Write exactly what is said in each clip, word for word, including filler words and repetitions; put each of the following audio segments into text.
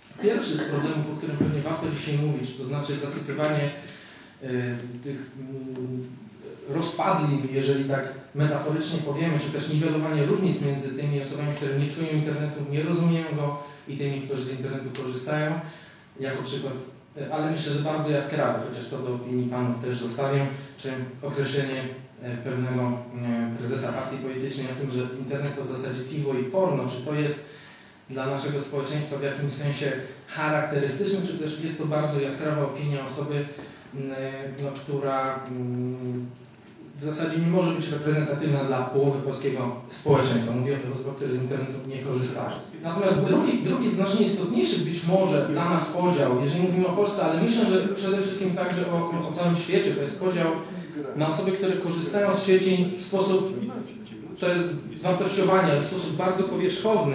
Pierwszy z problemów, o którym pewnie warto dzisiaj mówić, to znaczy zasypywanie y, tych y, rozpadlin, jeżeli tak metaforycznie powiemy, czy też niwelowanie różnic między tymi osobami, które nie czują internetu, nie rozumieją go i tymi, którzy z internetu korzystają. Jako przykład, y, ale myślę, że bardzo jaskrawy, chociaż to do opinii panów też zostawię, czy określenie y, pewnego y, prezesa partii politycznej o tym, że internet to w zasadzie piwo i porno, czy to jest dla naszego społeczeństwa w jakimś sensie charakterystycznym, czy też jest to bardzo jaskrawa opinia osoby, no, która w zasadzie nie może być reprezentatywna dla połowy polskiego społeczeństwa. Mówię o tych osobach, które z internetu nie korzystają. Natomiast drugi, drugi znacznie istotniejszy być może dla nas podział, jeżeli mówimy o Polsce, ale myślę, że przede wszystkim także o, o całym świecie, to jest podział na osoby, które korzystają z sieci w sposób, to jest wartościowanie, w sposób bardzo powierzchowny,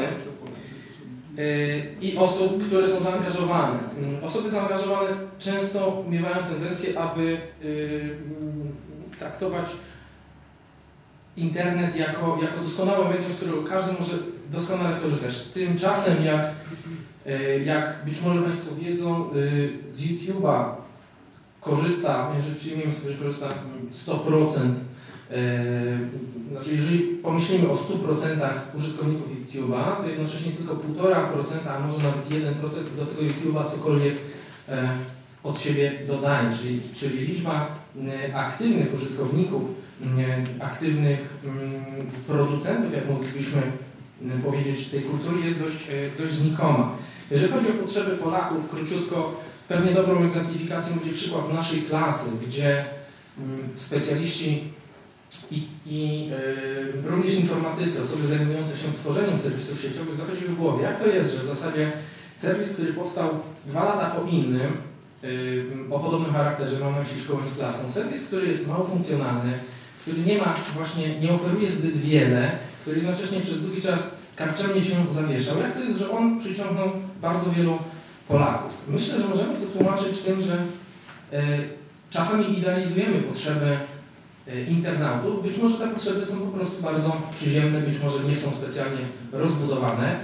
i osób, które są zaangażowane. Osoby zaangażowane często miewają tendencję, aby traktować internet jako, jako doskonałe medium, z którego każdy może doskonale korzystać. Tymczasem, jak, jak być może Państwo wiedzą, z YouTube'a korzysta, jeżeli przyjmiemy sobie, że korzysta sto procent, znaczy jeżeli pomyślimy o stu procentach użytkowników YouTube'a, to jednocześnie tylko półtora procenta, a może nawet jeden procent do tego YouTube'a cokolwiek od siebie dodaje, czyli, czyli liczba aktywnych użytkowników, aktywnych producentów, jak moglibyśmy powiedzieć, tej kultury jest dość, dość znikoma. Jeżeli chodzi o potrzeby Polaków, króciutko, pewnie dobrą egzemplifikacją będzie przykład naszej klasy, gdzie specjaliści i, i y, również informatycy, osoby zajmujące się tworzeniem serwisów sieciowych zachodziły w głowie, jak to jest, że w zasadzie serwis, który powstał dwa lata po innym, y, o podobnym charakterze, mam na myśli szkołę z klasą, serwis, który jest mało funkcjonalny, który nie ma właśnie, nie oferuje zbyt wiele, który jednocześnie przez długi czas karczemnie się zawieszał. Jak to jest, że on przyciągnął bardzo wielu Polaków? Myślę, że możemy to tłumaczyć tym, że y, czasami idealizujemy potrzeby internautów. Być może te potrzeby są po prostu bardzo przyziemne, być może nie są specjalnie rozbudowane.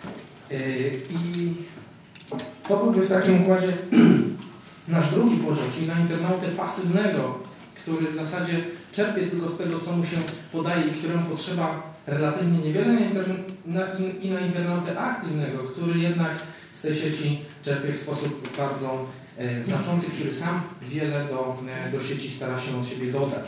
I to byłby w takim układzie nasz drugi podział, czyli na internautę pasywnego, który w zasadzie czerpie tylko z tego, co mu się podaje i któremu potrzeba relatywnie niewiele, na na, i na internautę aktywnego, który jednak z tej sieci czerpie w sposób bardzo e, znaczący, który sam wiele do, e, do sieci stara się od siebie dodać.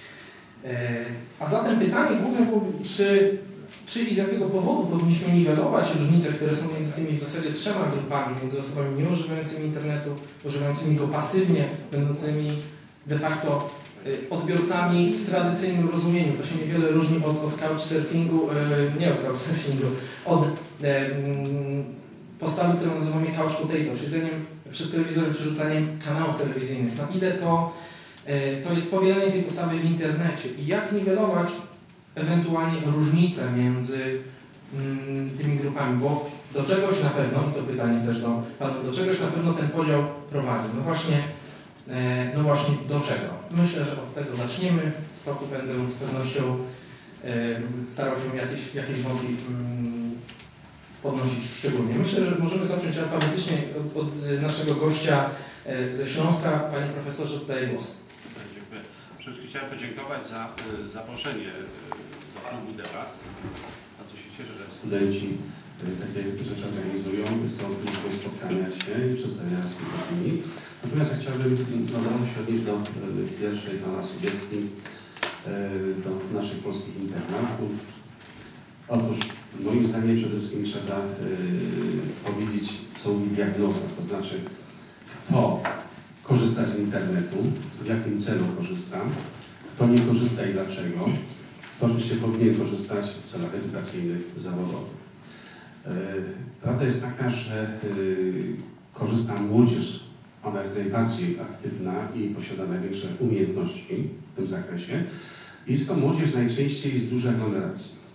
E, a zatem pytanie główne było, czy, czy i z jakiego powodu powinniśmy niwelować różnice, które są między tymi w zasadzie trzema grupami, między osobami nieużywającymi internetu, używającymi go pasywnie, będącymi de facto odbiorcami w tradycyjnym rozumieniu. To się niewiele różni od, od couchsurfingu, e, nie od couchsurfingu, od e, postawy, którą nazywamy couch potato, siedzeniem przed telewizorem, przerzucaniem kanałów telewizyjnych. Na ile to, e, to jest powielenie tej postawy w internecie i jak niwelować ewentualnie różnice między mm, tymi grupami, bo do czegoś na pewno, i to pytanie też do panów, do czegoś na pewno ten podział prowadzi. No właśnie, e, no właśnie do czego? Myślę, że od tego zaczniemy. W toku będę z pewnością e, starał się jakieś, jakieś wątki mm, podnosić szczególnie. Myślę, że możemy zacząć alfabetycznie od, od naszego gościa e, ze Śląska. Panie profesorze, oddaję głos. Dziękuję. Przede wszystkim chciałem podziękować za y, zaproszenie y, do klubu debat. Bardzo się cieszę, że studenci y, takie rzeczy organizują, są różne spotkania się i przedstawiania swoich opinii. Natomiast ja chciałbym od razu się odnieść do y, pierwszej pana sugestii, y, do naszych polskich internautów. Otóż moim zdaniem przede wszystkim trzeba y, powiedzieć, co mówi diagnoza, to znaczy kto korzysta z internetu, w jakim celu korzysta, kto nie korzysta i dlaczego, kto oczywiście powinien korzystać w celach edukacyjnych, zawodowych. Y, prawda jest taka, że y, korzysta młodzież, ona jest najbardziej aktywna i posiada największe umiejętności w tym zakresie. Jest to młodzież najczęściej z dużej aglomeracji.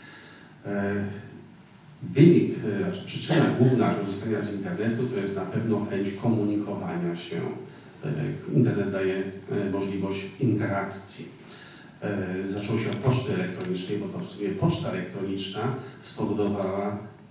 Wynik, znaczy przyczyna główna korzystania z internetu to jest na pewno chęć komunikowania się. Internet daje możliwość interakcji. Zaczęło się od poczty elektronicznej, bo to w sumie poczta elektroniczna spowodowała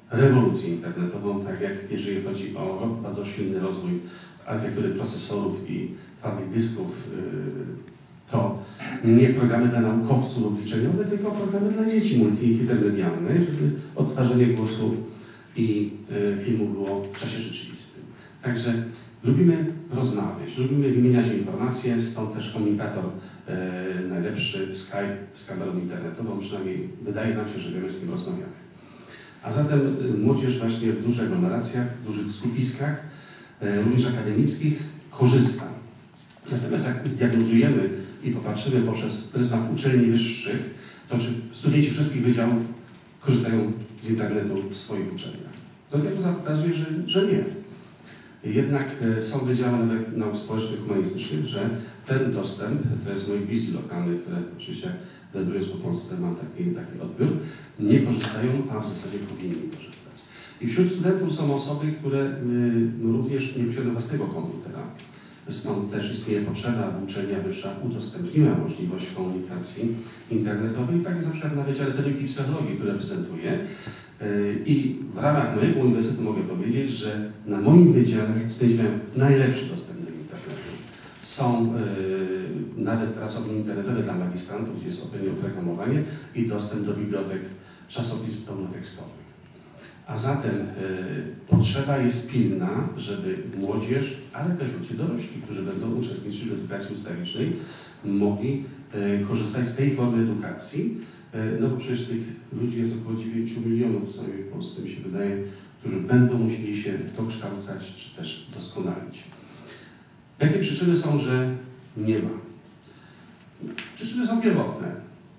rewolucję internetową, tak jak jeżeli chodzi o bardzo silny rozwój architektury procesorów i twardych dysków, to nie programy dla naukowców obliczeniowe, tylko programy dla dzieci multi-intermedialne, żeby odtwarzanie głosu i filmu było w czasie rzeczywistym. Także lubimy rozmawiać, lubimy wymieniać informacje, stąd też komunikator e, najlepszy Skype z kamerą internetową, przynajmniej wydaje nam się, że wiemy, z kim rozmawiamy. A zatem młodzież właśnie w dużych aglomeracjach, w dużych skupiskach, e, również akademickich, korzysta. Natomiast jak zdiagnozujemy i popatrzymy poprzez pryzmat uczelni wyższych, to czy studenci wszystkich wydziałów korzystają z internetu w swoich uczelniach? To diagnoza pokazuje, że, że nie. Jednak są wydziały nawet nauk społecznych, humanistycznych, że ten dostęp, to jest mój wizji lokalny, które oczywiście wędrując po Polsce mam taki, taki odbiór, nie korzystają, a w zasadzie powinni korzystać. I wśród studentów są osoby, które y, również nie posiadają własnego komputera. Stąd też istnieje potrzeba, aby uczelnia wyższa udostępniła możliwość komunikacji internetowej, tak jak na przykład na Wydziale Pedagogiki i Psychologii, który reprezentuję. I w ramach mojego uniwersytetu mogę powiedzieć, że na moim wydziale studenci mają najlepszy dostęp do internetu. Są yy, nawet pracownie internetowe dla magistrantów, gdzie jest odpowiednie oprogramowanie i dostęp do bibliotek czasopism pełnotekstowych. A zatem yy, potrzeba jest pilna, żeby młodzież, ale też ludzie dorośli, którzy będą uczestniczyć w edukacji ustawicznej, mogli yy, korzystać z tej formy edukacji. No bo przecież tych ludzi jest około dziewięciu milionów, co najmniej w Polsce mi się wydaje, którzy będą musieli się dokształcać czy też doskonalić. Jakie przyczyny są, że nie ma? Przyczyny są pierwotne.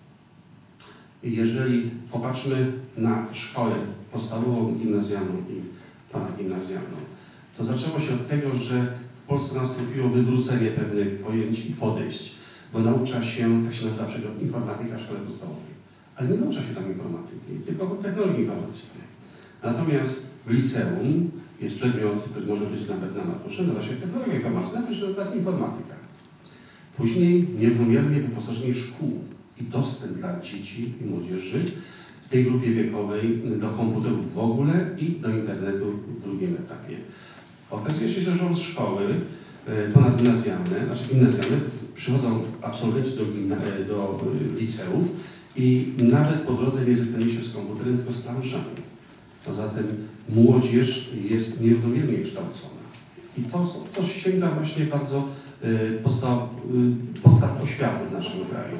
Jeżeli popatrzmy na szkołę podstawową, gimnazjalną i ponadgimnazjalną, to zaczęło się od tego, że w Polsce nastąpiło wywrócenie pewnych pojęć i podejść, bo naucza się, tak się nazywa przedmiot informatyka w szkole podstawowej. Ale nie naucza się tam informatyki, tylko technologii informacyjnej. Natomiast w liceum jest przedmiot, który może być nawet na maturze, nazywa się technologia informacyjna, to się nazywa informatyka. Później nierównomiernie wyposażenie szkół i dostęp dla dzieci i młodzieży w tej grupie wiekowej do komputerów w ogóle i do internetu w drugim etapie. Okazuje się, że rząd szkoły ponadgimnazjalne, znaczy gimnazjalne, przychodzą absolwenci do, do liceów i nawet po drodze nie zetknęli się z komputerem, tylko z planszami. Poza tym młodzież jest nierównomiernie kształcona. I to, to sięga właśnie bardzo y, podstaw, y, podstaw oświaty w naszym kraju.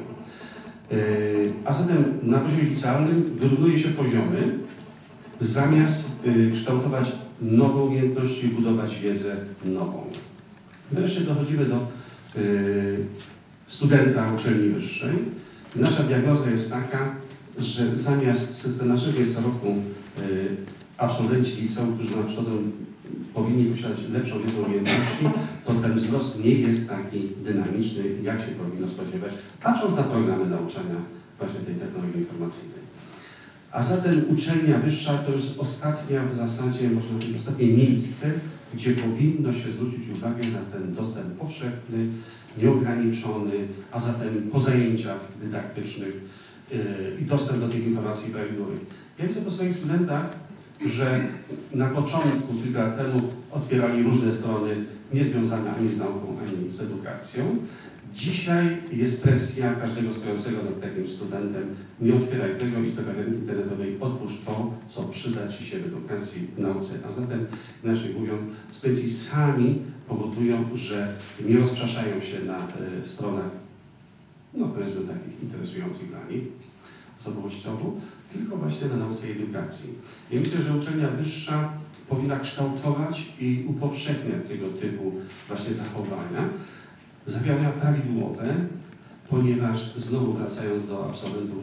Y, a zatem na poziomie licealnym wyrównuje się poziomy, zamiast y, kształtować nowe umiejętności i budować wiedzę nową. Wreszcie dochodzimy do y, studenta uczelni wyższej. Nasza diagnoza jest taka, że zamiast systematycznie co roku y, absolwenci liceum, którzy na przykład powinni posiadać lepszą wiedzę umiejętności, to ten wzrost nie jest taki dynamiczny, jak się powinno spodziewać, patrząc na programy nauczania właśnie tej technologii informacyjnej. A zatem uczelnia wyższa to jest ostatnia w zasadzie, można powiedzieć, ostatnie miejsce, gdzie powinno się zwrócić uwagę na ten dostęp powszechny, nieograniczony, a zatem po zajęciach dydaktycznych yy, i dostęp do tych informacji prawidłowych. Ja widzę po swoich studentach, że na początku, kilka lat temu, otwierali różne strony niezwiązane ani z nauką, ani z edukacją. Dzisiaj jest presja każdego stojącego nad takim studentem. Nie otwieraj tego, idź do kawiarni internetowej, otwórz to, co przyda Ci się w edukacji, w nauce. A zatem, inaczej mówiąc, studenci sami powodują, że nie rozpraszają się na y, stronach, no powiedzmy takich interesujących dla nich osobowościowo, tylko właśnie na nauce i edukacji. I myślę, że uczelnia wyższa powinna kształtować i upowszechniać tego typu właśnie zachowania, zachowania prawidłowe, ponieważ znowu wracając do absolwentów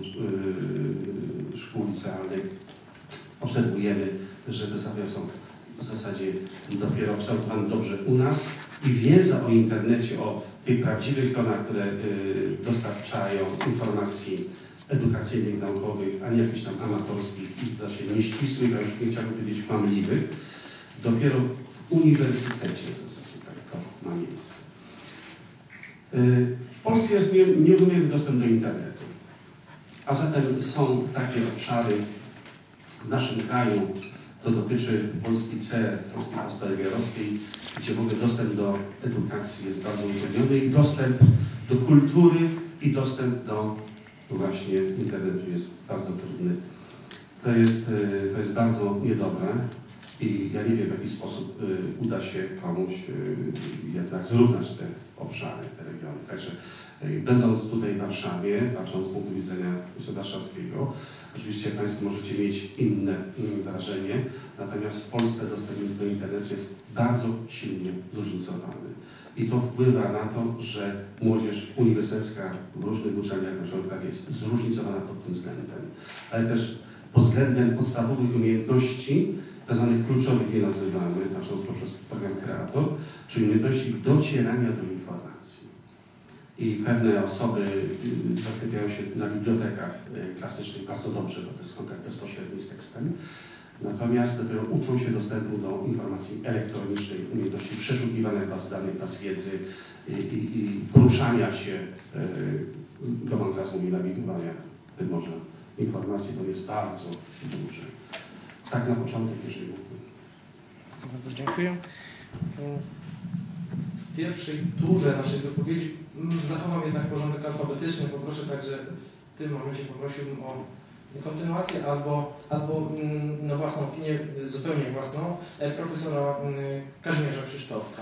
yy, szkół licealnych, obserwujemy, że te zachowania są w zasadzie dopiero kształtowane dobrze u nas i wiedza o internecie, o tych prawdziwych stronach, które yy, dostarczają informacji edukacyjnych, naukowych, a nie jakichś tam amatorskich i w zasadzie nieścisłych, a już nie chciałbym powiedzieć kłamliwych, dopiero w uniwersytecie w zasadzie tak to ma miejsce. W Polsce jest nierównomierny dostęp do internetu, a zatem są takie obszary w naszym kraju, To dotyczy Polski C, Polski Postpergerowskiej, gdzie w ogóle dostęp do edukacji jest bardzo utrudniony i dostęp do kultury i dostęp do właśnie internetu jest bardzo trudny. To jest, to jest bardzo niedobre i ja nie wiem, w jaki sposób uda się komuś jednak zrównać te obszary, te regiony. Także będąc tutaj w Warszawie, patrząc z punktu widzenia warszawskiego, oczywiście Państwo możecie mieć inne, inne wrażenie, natomiast w Polsce dostęp do internetu jest bardzo silnie zróżnicowany. I to wpływa na to, że młodzież uniwersytecka w różnych uczelniach na środkach jest zróżnicowana pod tym względem, ale też pod względem podstawowych umiejętności, tzw. kluczowych je nazywamy, patrząc poprzez program Kreator, czyli umiejętności docierania do informacji. I pewne osoby zastępują się na bibliotekach klasycznych bardzo dobrze, bo to jest kontakt bezpośredni z tekstem. Natomiast dopiero uczą się dostępu do informacji elektronicznej, umiejętności przeszukiwania baz danych, baz wiedzy i, i, i poruszania się, Goman Glass mówi, nawigowania tym może informacji, bo jest bardzo duży. Tak na początek, jeżeli mógłbym. Bardzo dziękuję. W pierwszej turze naszej wypowiedzi zachowam jednak porządek alfabetyczny. Poproszę także w tym momencie poprosiłbym o kontynuację albo, albo no, własną opinię, zupełnie własną, profesora Kazimierza Krzysztofka.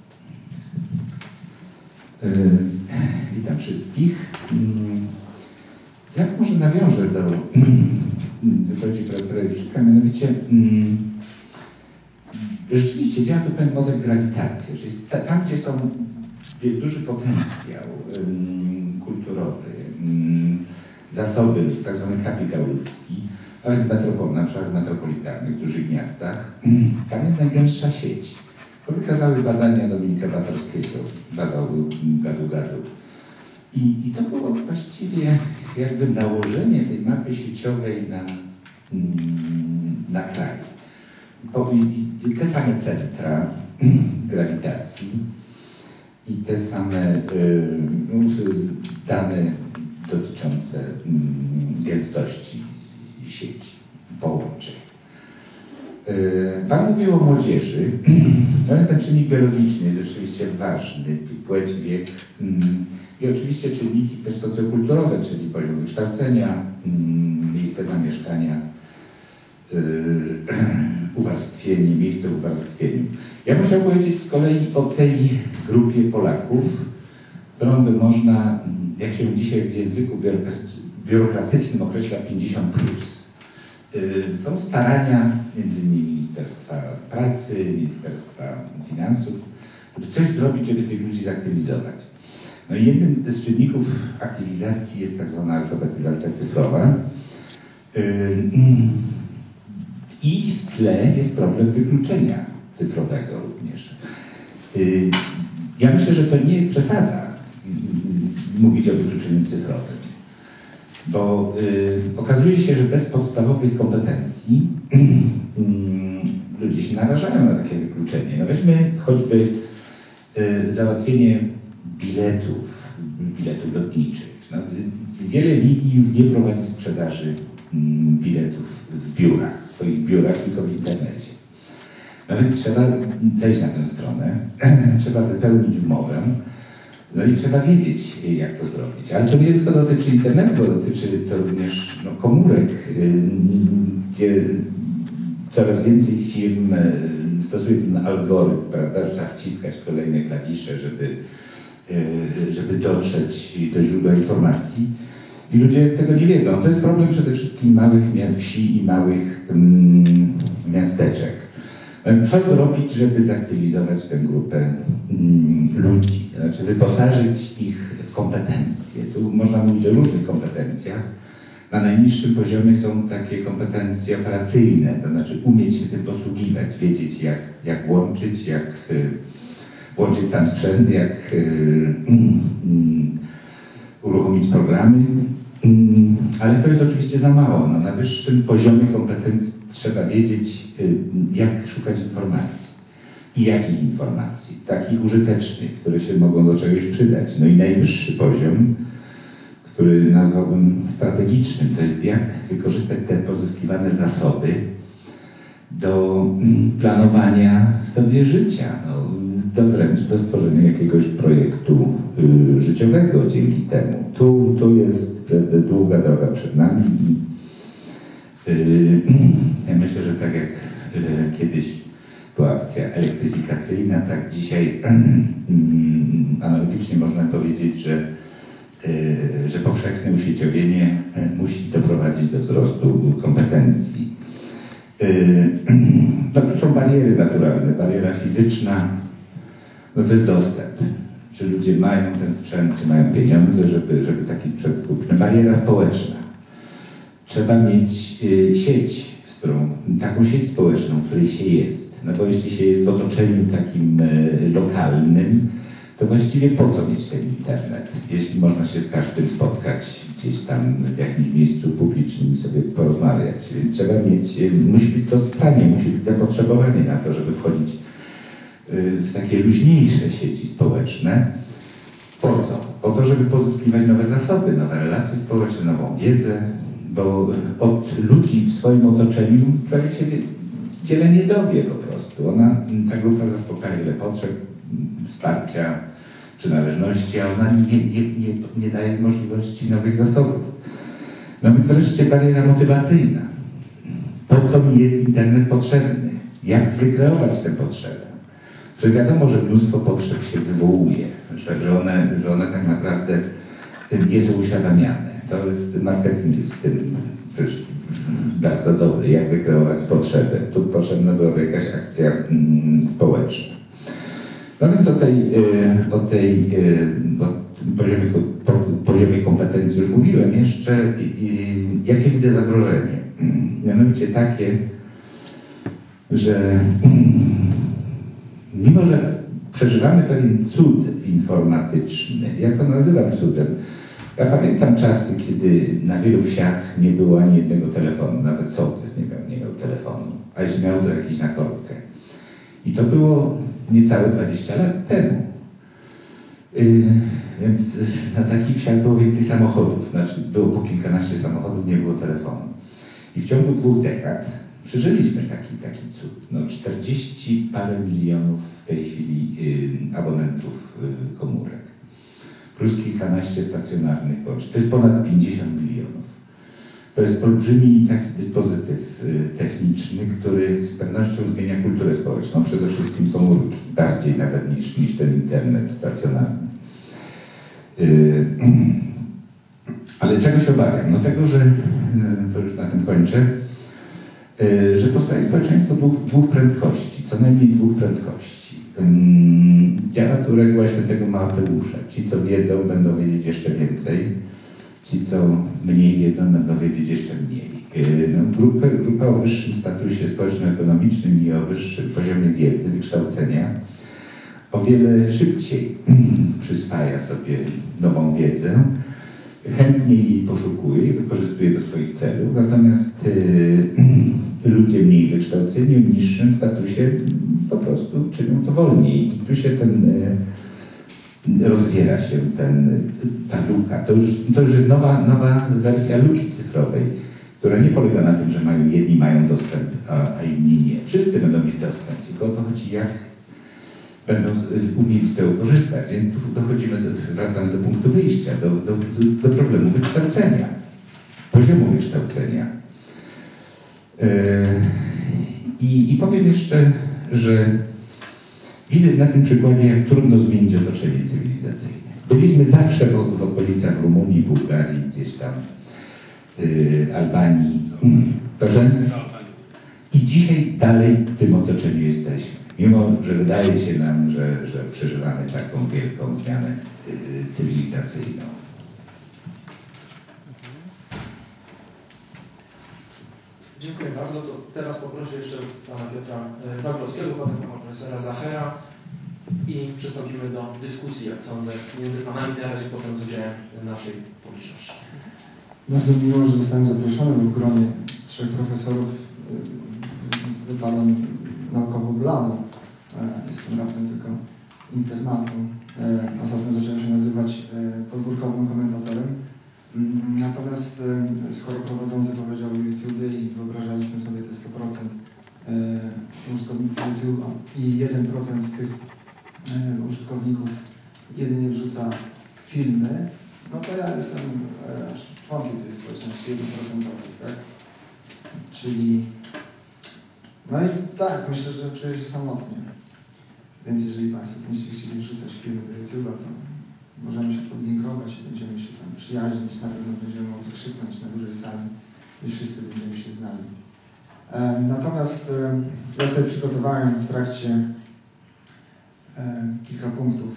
Yy, witam wszystkich. Ja może nawiążę do wypowiedzi profesora Juszczyka, mianowicie rzeczywiście działa tu pewien model grawitacji, czyli tam, gdzie są, gdzie jest duży potencjał kulturowy, zasoby, tak zwany kapitał ludzki, ale z metropol, na przykład metropolitalnych, w dużych miastach, tam jest najgęstsza sieć. To wykazały badania Dominika Batorskiego, badał Gadu-Gadu. I, I to było właściwie jakby nałożenie tej mapy sieciowej na, na kraj. Bo i, i te same centra grawitacji i te same y, dane dotyczące y, gęstości sieci, połączeń. Y, Pan mówił o młodzieży, ale ten czynnik biologiczny jest rzeczywiście ważny, płeć, wiek. Y, I oczywiście czynniki też socjokulturowe, czyli poziom wykształcenia, miejsce zamieszkania, yy, uwarstwienie, miejsce w uwarstwieniu. Ja bym chciał powiedzieć z kolei o tej grupie Polaków, którą by można, jak się dzisiaj w języku biurokratycznym określa, pięćdziesiąt plus. Yy, są starania między innymi Ministerstwa Pracy, Ministerstwa Finansów, żeby coś zrobić, żeby tych ludzi zaktywizować. No i jednym z czynników aktywizacji jest tak zwana alfabetyzacja cyfrowa. I w tle jest problem wykluczenia cyfrowego również. Ja myślę, że to nie jest przesada mówić o wykluczeniu cyfrowym, bo okazuje się, że bez podstawowych kompetencji ludzie się narażają na takie wykluczenie. No weźmy choćby załatwienie biletów, biletów lotniczych. No, wiele linii już nie prowadzi sprzedaży mm, biletów w biurach, w swoich biurach, tylko w internecie. No więc trzeba wejść na tę stronę, trzeba wypełnić umowę, no i trzeba wiedzieć, jak to zrobić. Ale to nie tylko dotyczy internetu, bo dotyczy to również no, komórek, yy, gdzie coraz więcej firm yy, stosuje ten algorytm, prawda, że trzeba wciskać kolejne klawisze, żeby żeby dotrzeć do źródła informacji i ludzie tego nie wiedzą. To jest problem przede wszystkim małych wsi i małych um, miasteczek. Co zrobić, żeby zaktywizować tę grupę um, ludzi, znaczy wyposażyć ich w kompetencje. Tu można mówić o różnych kompetencjach. Na najniższym poziomie są takie kompetencje operacyjne, to znaczy umieć się tym posługiwać, wiedzieć jak, jak włączyć, jak włączyć sam sprzęt, jak y, y, y, uruchomić programy, y, ale to jest oczywiście za mało. No, na wyższym poziomie kompetencji trzeba wiedzieć, y, jak szukać informacji i jakich informacji, takich użytecznych, które się mogą do czegoś przydać. No i najwyższy poziom, który nazwałbym strategicznym, to jest jak wykorzystać te pozyskiwane zasoby do planowania sobie życia, no, do wręcz do stworzenia jakiegoś projektu y, życiowego dzięki temu. Tu, tu jest przed, długa droga przed nami i y, ja myślę, że tak jak y, kiedyś była akcja elektryfikacyjna, tak dzisiaj y, analogicznie można powiedzieć, że, y, że powszechne usieciowienie y, musi doprowadzić do wzrostu kompetencji. No tu są bariery naturalne, bariera fizyczna, no to jest dostęp. Czy ludzie mają ten sprzęt, czy mają pieniądze, żeby, żeby taki sprzęt kupić. No, bariera społeczna. Trzeba mieć y, sieć, z którą, taką sieć społeczną, w której się jest. No bo jeśli się jest w otoczeniu takim y, lokalnym, to właściwie po co mieć ten internet, jeśli można się z każdym spotkać gdzieś tam w jakimś miejscu publicznym i sobie porozmawiać. Więc trzeba mieć, musi być dostanie, musi być zapotrzebowanie na to, żeby wchodzić w takie luźniejsze sieci społeczne. Po co? Po to, żeby pozyskiwać nowe zasoby, nowe relacje społeczne, nową wiedzę, bo od ludzi w swoim otoczeniu człowiek się wiele nie dowie po prostu. Ona, ta grupa zaspokaja wiele potrzeb, wsparcia, przynależności, a ona nie, nie, nie, nie daje możliwości nowych zasobów. No więc wreszcie bariera motywacyjna. Po co mi jest internet potrzebny? Jak wykreować tę potrzebę? Że wiadomo, że mnóstwo potrzeb się wywołuje, że, że, one, że one tak naprawdę nie są uświadamiane. To jest, marketing jest w tym przecież bardzo dobry, jak wykreować potrzebę. Tu potrzebna byłaby jakaś akcja mm, społeczna. No więc o tej, o tej o poziomie, poziomie kompetencji już mówiłem jeszcze. Jakie widzę zagrożenie? Mianowicie takie, że mimo, że przeżywamy pewien cud informatyczny, ja to nazywam cudem. Ja pamiętam czasy, kiedy na wielu wsiach nie było ani jednego telefonu, nawet sołtys nie miał, nie miał telefonu, a jeśli miał, to jakiś na korbkę. I to było niecałe dwadzieścia lat temu. Yy, więc na takich wsiach było więcej samochodów, znaczy było po kilkanaście samochodów, nie było telefonu. I w ciągu dwóch dekad przeżyliśmy taki, taki cud. No, czterdzieści parę milionów w tej chwili yy, abonentów yy, komórek, plus kilkanaście stacjonarnych łączy. To jest ponad pięćdziesiąt milionów. To jest olbrzymi taki dyspozytyw y, techniczny, który z pewnością zmienia kulturę społeczną, przede wszystkim komórki, bardziej nawet niż, niż ten internet stacjonarny. Y, ale czego się obawiam? No tego, że, y, to już na tym kończę, y, że powstaje społeczeństwo dwóch, dwóch prędkości, co najmniej dwóch prędkości. Y, działa tu reguła świętego Mateusza. Ci, co wiedzą, będą wiedzieć jeszcze więcej. Ci, co mniej wiedzą, będą wiedzieć jeszcze mniej. No, grupa, grupa o wyższym statusie społeczno-ekonomicznym i o wyższym poziomie wiedzy, wykształcenia o wiele szybciej przyswaja sobie nową wiedzę, chętniej jej poszukuje i wykorzystuje do swoich celów, natomiast y, ludzie mniej wykształceni, o niższym statusie po prostu czynią to wolniej. I tu się ten y, rozwiera się ten, ta luka. To już, to już jest nowa, nowa wersja luki cyfrowej, która nie polega na tym, że mają, jedni mają dostęp, a, a inni nie. Wszyscy będą mieć dostęp, tylko o to chodzi, jak będą umieli z tego korzystać. Więc tu dochodzimy, do, wracamy do punktu wyjścia, do, do, do problemu wykształcenia, poziomu wykształcenia. Yy, i, I powiem jeszcze, że widać na tym przykładzie, jak trudno zmienić otoczenie cywilizacyjne. Byliśmy zawsze w, w okolicach Rumunii, Bułgarii, gdzieś tam yy, Albanii, Proszę? I dzisiaj dalej w tym otoczeniu jesteśmy. Mimo, że wydaje się nam, że, że przeżywamy taką wielką zmianę yy, cywilizacyjną. Dziękuję bardzo. To teraz poproszę jeszcze pana Piotra Waglowskiego, potem pana profesora Zachera i przystąpimy do dyskusji, jak sądzę, między panami, na razie potem z udziałem naszej publiczności. Bardzo miło, że zostałem zaproszony, bo w gronie trzech profesorów wypadam naukowo-blaną. Jestem raptem tylko internatą, a zatem zacząłem się nazywać podwórkowym komentatorem. Natomiast skoro prowadzący powiedział o YouTubie i wyobrażaliśmy sobie te sto procent użytkowników YouTube'a i jeden procent z tych użytkowników jedynie wrzuca filmy, no to ja jestem członkiem tej społeczności jeden procent, tak? Czyli, no i tak, myślę, że czuję się samotnie. Więc jeżeli Państwo będziecie chcieli wrzucać filmy do YouTube'a, to możemy się podlinkować i będziemy się tam przyjaźnić, na pewno będziemy mogli krzyknąć na dużej sali i wszyscy będziemy się znali. E, natomiast e, ja sobie przygotowałem w trakcie e, kilka punktów.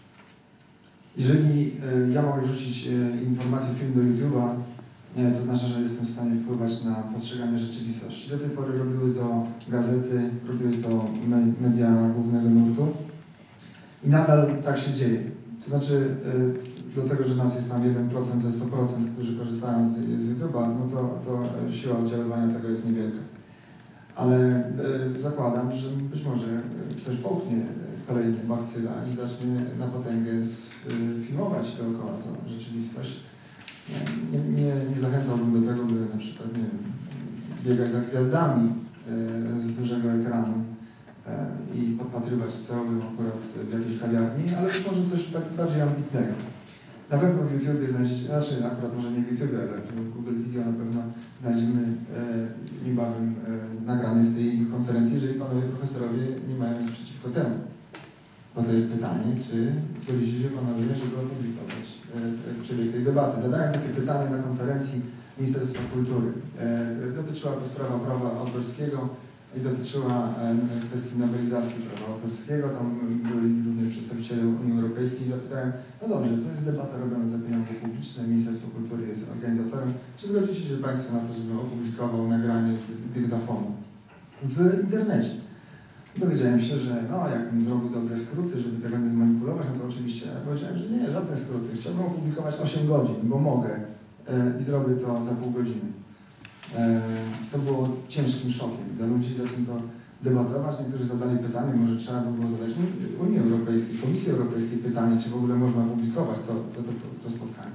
Jeżeli e, ja mogę wrzucić e, informację, film do YouTube'a, e, to znaczy, że jestem w stanie wpływać na postrzeganie rzeczywistości. Do tej pory robiły to gazety, robiły to me, media głównego nurtu i nadal tak się dzieje. To znaczy, e, dlatego, że nas jest tam jeden procent ze sto procent, którzy korzystają z, z YouTube'a, no to, to siła oddziaływania tego jest niewielka. Ale e, zakładam, że być może ktoś połknie kolejny bakcyla i zacznie na potęgę z, e, filmować dookoła tą rzeczywistość. Nie, nie, nie zachęcałbym do tego, by na przykład, nie wiem, biegać za gwiazdami e, z dużego ekranu e, i podpatrywać cały akurat w jakiejś kawiarni, ale być może coś bardziej ambitnego. Na pewno w YouTubie znajdziecie, znaczy akurat może nie w YouTubie, ale w Google Video na pewno znajdziemy e, niebawem e, nagranie z tej konferencji, jeżeli panowie profesorowie nie mają nic przeciwko temu. Bo to jest pytanie, czy zgodziliście się panowie, żeby opublikować e, przebieg tej debaty. Zadałem takie pytanie na konferencji Ministerstwa Kultury. E, dotyczyła to sprawa prawa autorskiego i dotyczyła e, kwestii nowelizacji prawa autorskiego. Tam byli również przedstawiciele Unii Europejskiej i zapytałem, no dobrze, to jest debata robiona za pieniądze publiczne, Ministerstwo Kultury jest organizatorem. Czy zgodzicie się Państwo na to, żeby opublikował nagranie z dyktafonu w internecie? Dowiedziałem się, że no, jakbym zrobił dobre skróty, żeby tego nie zmanipulować, no to oczywiście ja powiedziałem, że nie, żadne skróty. Chciałbym opublikować osiem godzin, bo mogę e, i zrobię to za pół godziny. E, to było ciężkim szokiem. Dla ludzi zaczęto debatować, niektórzy zadali pytanie, może trzeba by było zadać Unii Europejskiej, Komisji Europejskiej pytanie, czy w ogóle można opublikować to, to, to, to spotkanie.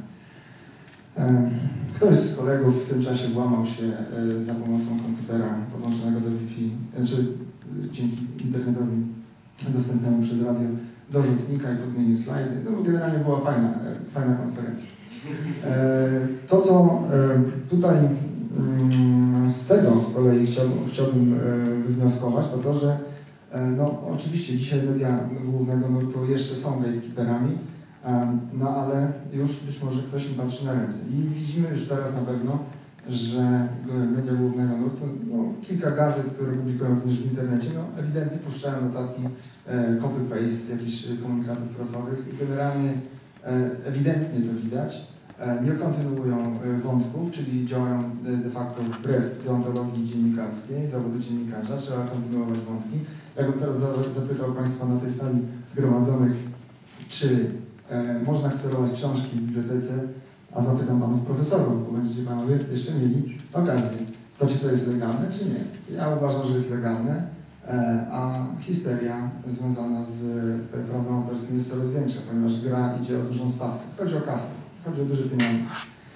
E, ktoś z kolegów w tym czasie włamał się e, za pomocą komputera podłączonego do Wi-Fi, znaczy dzięki internetowi dostępnemu przez radio do rzutnika i podmienił slajdy. No, generalnie była fajna, fajna konferencja. E, to, co e, tutaj mm, z tego z kolei chciałbym, chciałbym e, wywnioskować, to to, że e, no, oczywiście dzisiaj media głównego nurtu jeszcze są gatekeeperami, e, no ale już być może ktoś im patrzy na ręce. I widzimy już teraz na pewno, że media głównego nurtu, no, kilka gazet, które publikują również w internecie, no, ewidentnie puszczają notatki e, copy-paste z jakichś komunikatów prasowych i generalnie e, ewidentnie to widać. E, nie kontynuują e, wątków, czyli działają e, de facto wbrew deontologii dziennikarskiej, zawodu dziennikarza, trzeba kontynuować wątki. Jakbym teraz za, zapytał Państwa na tej sali zgromadzonych, czy e, można kserować książki w bibliotece, a zapytam panów profesorów, bo będziecie panowie jeszcze mieli okazję. To czy to jest legalne, czy nie? Ja uważam, że jest legalne, a histeria związana z prawem autorskim jest coraz większa, ponieważ gra idzie o dużą stawkę. Chodzi o kasę, chodzi o duże pieniądze.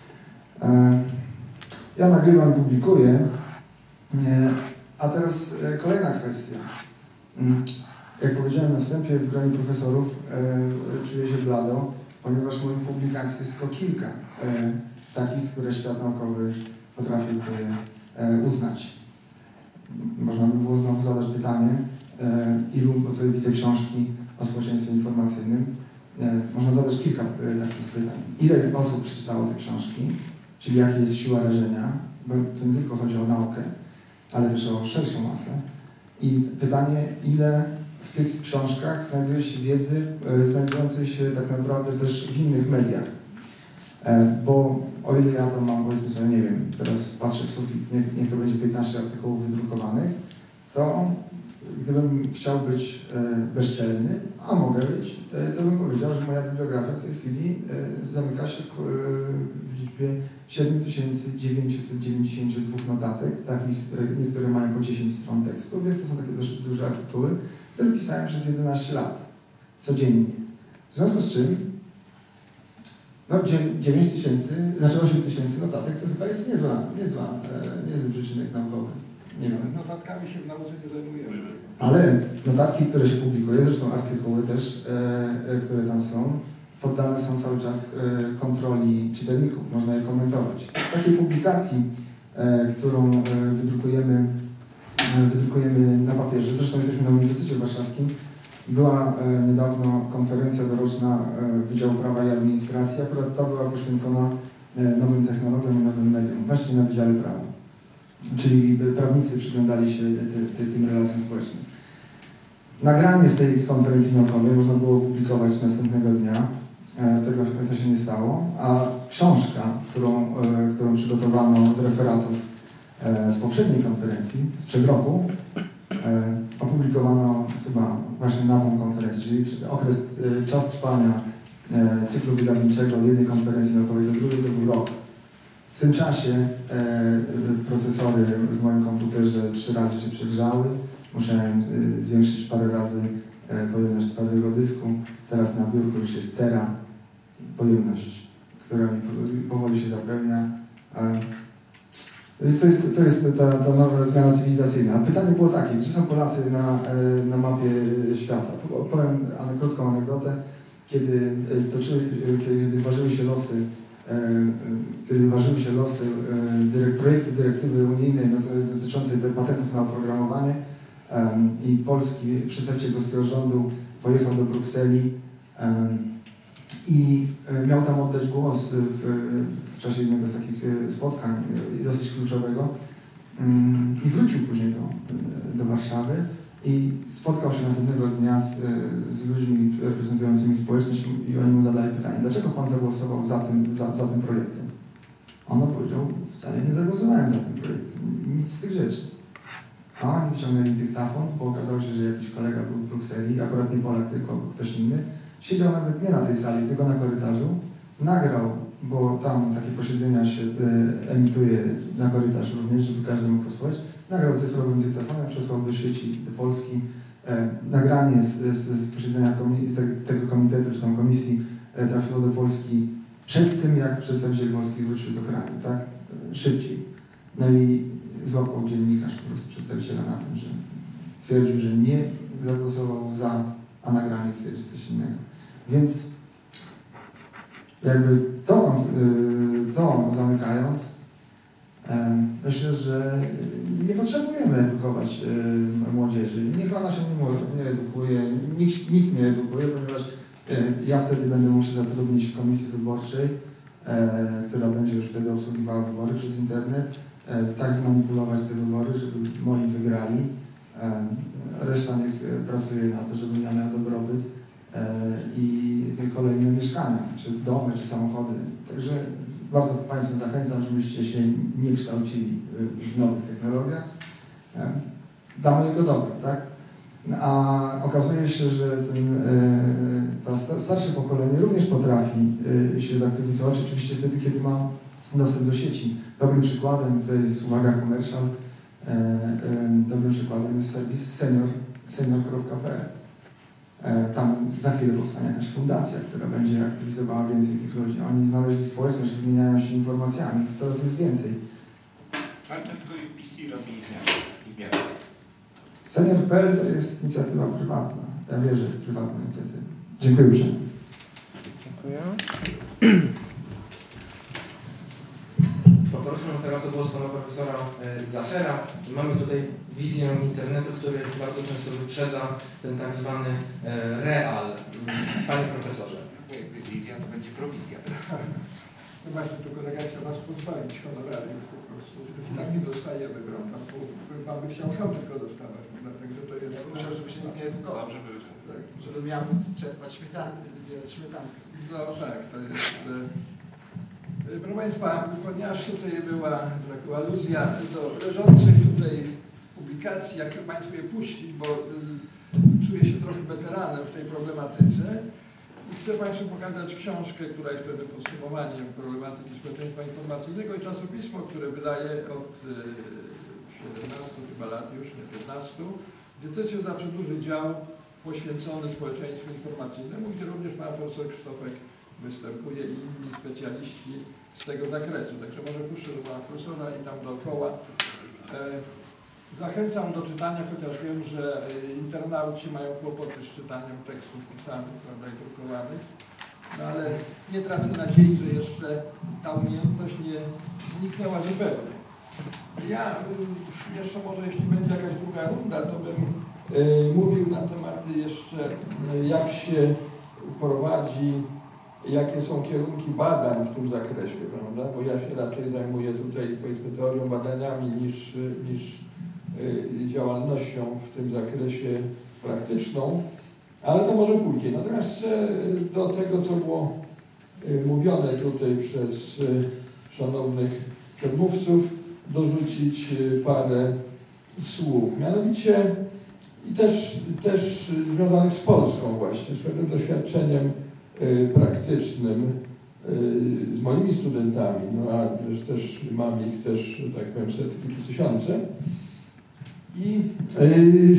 Ja nagrywam, publikuję, a teraz kolejna kwestia. Jak powiedziałem na wstępie, w gronie profesorów czuję się blado, ponieważ moich publikacji jest tylko kilka e, takich, które świat naukowy potrafiłby e, uznać. Można by było znowu zadać pytanie, e, ilu, bo tutaj widzę książki o społeczeństwie informacyjnym, e, można zadać kilka e, takich pytań. Ile osób przeczytało te książki, czyli jaka jest siła rażenia, bo to nie tylko chodzi o naukę, ale też o szerszą masę. I pytanie, ile w tych książkach znajduje się wiedzy e, znajdującej się tak naprawdę też w innych mediach. E, bo o ile ja tam mam, powiedzmy sobie, nie wiem, teraz patrzę w sufit, niech, niech to będzie piętnaście artykułów wydrukowanych, to gdybym chciał być e, bezczelny, a mogę być, e, to bym powiedział, że moja bibliografia w tej chwili e, zamyka się w, e, w liczbie siedem tysięcy dziewięćset dziewięćdziesiąt dwa notatek, takich, e, niektóre mają po dziesięć stron tekstu, więc to są takie dość duże artykuły, które pisałem przez jedenaście lat, codziennie. W związku z czym, no dziewięć tysięcy, znaczy osiem tysięcy notatek to chyba jest niezła, niezła, e, niezły przyczynek naukowy. Nie wiem. Notatkami się w nauce nie zajmujemy. Ale notatki, które się publikuje, zresztą artykuły też, e, które tam są, poddane są cały czas e, kontroli czytelników, można je komentować. W takiej publikacji, e, którą e, wydrukujemy, e, wydrukujemy na papierze, zresztą jesteśmy na Uniwersytecie Warszawskim, była e, niedawno konferencja doroczna e, Wydziału Prawa i Administracji, akurat ta była poświęcona e, nowym technologiom i nowym mediom, właśnie na Wydziale Prawa. Czyli prawnicy przyglądali się te, te, tym relacjom społecznym. Nagranie z tej konferencji naukowej można było publikować następnego dnia, e, tego to się nie stało, a książka, którą, e, którą przygotowano z referatów e, z poprzedniej konferencji, sprzed roku, e, opublikowano chyba właśnie na tą konferencję, czyli okres, e, czas trwania e, cyklu wydawniczego od jednej konferencji naukowej do drugiej to był rok. W tym czasie e, procesory w moim komputerze trzy razy się przegrzały. Musiałem e, zwiększyć parę razy e, pojemność twardego dysku. Teraz na biurku już jest tera pojemność, która mi powoli się zapełnia. E, to jest, to jest ta, ta nowa zmiana cywilizacyjna. A pytanie było takie, gdzie są Polacy na, e, na mapie świata? Powiem ane, krótką anegdotę. Kiedy, toczyły, kiedy ważyły się losy kiedy ważyły się losy dyrek, projektu dyrektywy unijnej dotyczącej patentów na oprogramowanie i polski, przedstawiciel polskiego rządu pojechał do Brukseli i miał tam oddać głos w, w czasie jednego z takich spotkań dosyć kluczowego i wrócił później do, do Warszawy i spotkał się następnego dnia z, z ludźmi reprezentującymi społeczność i oni mu zadali pytanie, dlaczego pan zagłosował za tym, za, za tym projektem? On odpowiedział, wcale nie zagłosowałem za tym projektem, nic z tych rzeczy. A oni wyciągnęli dyktafon, bo okazało się, że jakiś kolega był w Brukseli, akurat nie Polak, tylko ktoś inny, siedział nawet nie na tej sali, tylko na korytarzu, nagrał, bo tam takie posiedzenia się e, emituje na korytarz również, żeby każdy mógł posłuchać, nagrał cyfrowym dyktafonem, przesłał do sieci, do Polski. E, nagranie z, z, z posiedzenia komi te, tego komitetu, czy tam komisji e, trafiło do Polski przed tym, jak przedstawiciel Polski wrócił do kraju, tak? E, szybciej. No i złapał dziennikarz po prostu przedstawiciela na tym, że twierdził, że nie zagłosował za, a nagranie twierdzi coś innego. Więc jakby to, yy, to zamykając, myślę, że nie potrzebujemy edukować y, młodzieży. Niech ona się nie, nie edukuje, nikt, nikt nie edukuje, ponieważ y, ja wtedy będę mógł się zatrudnić w komisji wyborczej, e, która będzie już wtedy obsługiwała wybory przez internet, e, tak zmanipulować te wybory, żeby moi wygrali. E, reszta niech pracuje na to, żeby ja miał dobrobyt e, i kolejne mieszkania, czy domy, czy samochody. Także bardzo Państwa zachęcam, żebyście się nie kształcili w nowych technologiach dla mojego dobra, tak? A okazuje się, że ten, to starsze pokolenie również potrafi się zaktywizować, oczywiście wtedy, kiedy ma dostęp do sieci. Dobrym przykładem, to jest uwaga commercial, dobrym przykładem jest serwis senior, senior kropka p l. Tam za chwilę powstanie jakaś fundacja, która będzie aktywizowała więcej tych ludzi. Oni znaleźli społeczność, wymieniają się informacjami, coraz jest więcej. Ale to tylko U P C robi i zmiany. senior kropka p l to jest inicjatywa prywatna. Ja wierzę w prywatną inicjatywę. Dziękuję uprzejmie. Dziękuję. Poproszę teraz o głos pana profesora Zachera. Mamy tutaj wizję internetu, który bardzo często wyprzedza ten tak zwany real. Panie profesorze. Jak wizja, to będzie prowizja. No właśnie, tu kolega chciał nas pozbawić honorariów po prostu. Tak nie dostajemy, prawda? Pan by chciał sam tylko dostawać, dlatego że to jest... Ja bym chciał, żeby się nikt nie edukował, żeby... Tak, Żeby miał móc czerpać śmietankę, zbierać śmietankę. no tak, to jest... E, proszę Państwa, ponieważ tutaj była taka aluzja do leżących tutaj publikacji, jak chcę Państwu je puścić, bo y, czuję się trochę weteranem w tej problematyce i chcę Państwu pokazać książkę, która jest pewnym podsumowaniem problematyki społeczeństwa informacyjnego i czasopismo, które wydaje od y, siedemnastu chyba lat już, nie piętnastu, gdzie też jest zawsze duży dział poświęcony społeczeństwu informacyjnemu, gdzie również pan profesor Krzysztofek występuje i inni specjaliści z tego zakresu. Także może puszczę do pana profesora i tam dookoła. E, Zachęcam do czytania, chociaż wiem, że internauci mają kłopoty z czytaniem tekstów pisanych, prawda, i drukowanych. No ale nie tracę nadziei, że jeszcze ta umiejętność nie zniknęła zupełnie. Ja jeszcze może, jeśli będzie jakaś druga runda, to bym y, mówił na tematy jeszcze, y, jak się prowadzi, jakie są kierunki badań w tym zakresie, prawda? Bo ja się raczej zajmuję tutaj, powiedzmy, teorią badaniami niż, niż y, działalnością w tym zakresie praktyczną, ale to może później. Natomiast chcę do tego, co było y, mówione tutaj przez y, szanownych przedmówców, dorzucić y, parę słów. Mianowicie i też, też związanych z Polską właśnie, z pewnym doświadczeniem y, praktycznym y, z moimi studentami, no a też, też mam ich też, że tak powiem, setki czy tysiące. I y,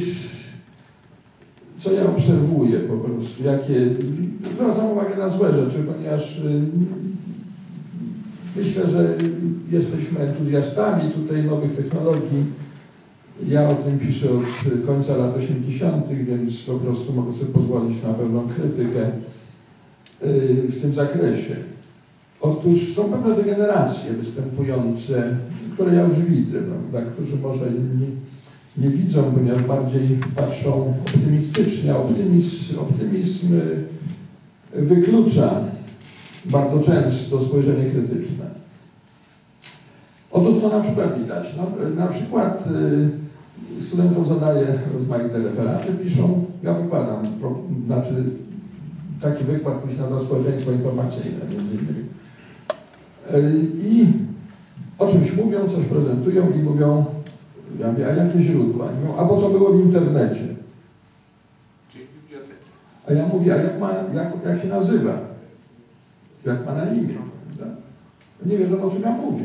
co ja obserwuję po prostu, jakie, zwracam uwagę na złe rzeczy, ponieważ y, myślę, że jesteśmy entuzjastami tutaj nowych technologii. Ja o tym piszę od końca lat osiemdziesiątych, więc po prostu mogę sobie pozwolić na pewną krytykę w tym zakresie. Otóż są pewne degeneracje występujące, które ja już widzę, prawda, którzy może inni nie widzą, ponieważ bardziej patrzą optymistycznie, a optymizm, optymizm wyklucza bardzo często spojrzenie krytyczne. Otóż co na przykład widać? No, na przykład y, studentom zadaję rozmaite referaty, piszą, ja wykładam, pro, znaczy taki wykład pójść na społeczeństwo informacyjne między innymi. Y, I o czymś mówią, coś prezentują i mówią, ja mówię, a jakie źródła? I mówią, a bo to było w internecie. Czyli w bibliotece. A ja mówię, a jak, ma, jak, jak się nazywa? Jak ma na imię? Prawda? Nie wiedzą, o czym ja mówię.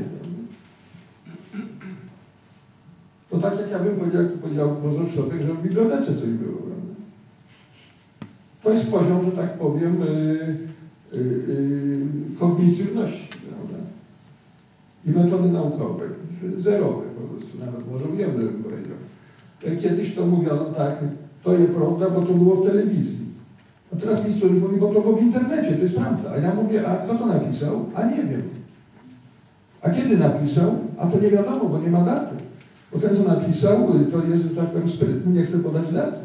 To tak jak ja bym powiedział, jak powiedział profesor Szopek, że w bibliotece coś było. Prawda? To jest poziom, że tak powiem, yy, yy, kognitywności, prawda? I metody naukowej, zerowe po prostu, nawet może ujemne bym powiedział. Kiedyś to mówiono tak, to jest prawda, bo to było w telewizji. A teraz mi student mówi, bo to było w internecie, to jest prawda. A ja mówię, a kto to napisał? A nie wiem. A kiedy napisał? A to nie wiadomo, bo nie ma daty. Bo ten, co napisał, to jest, że tak powiem, sprytny, nie chce podać daty.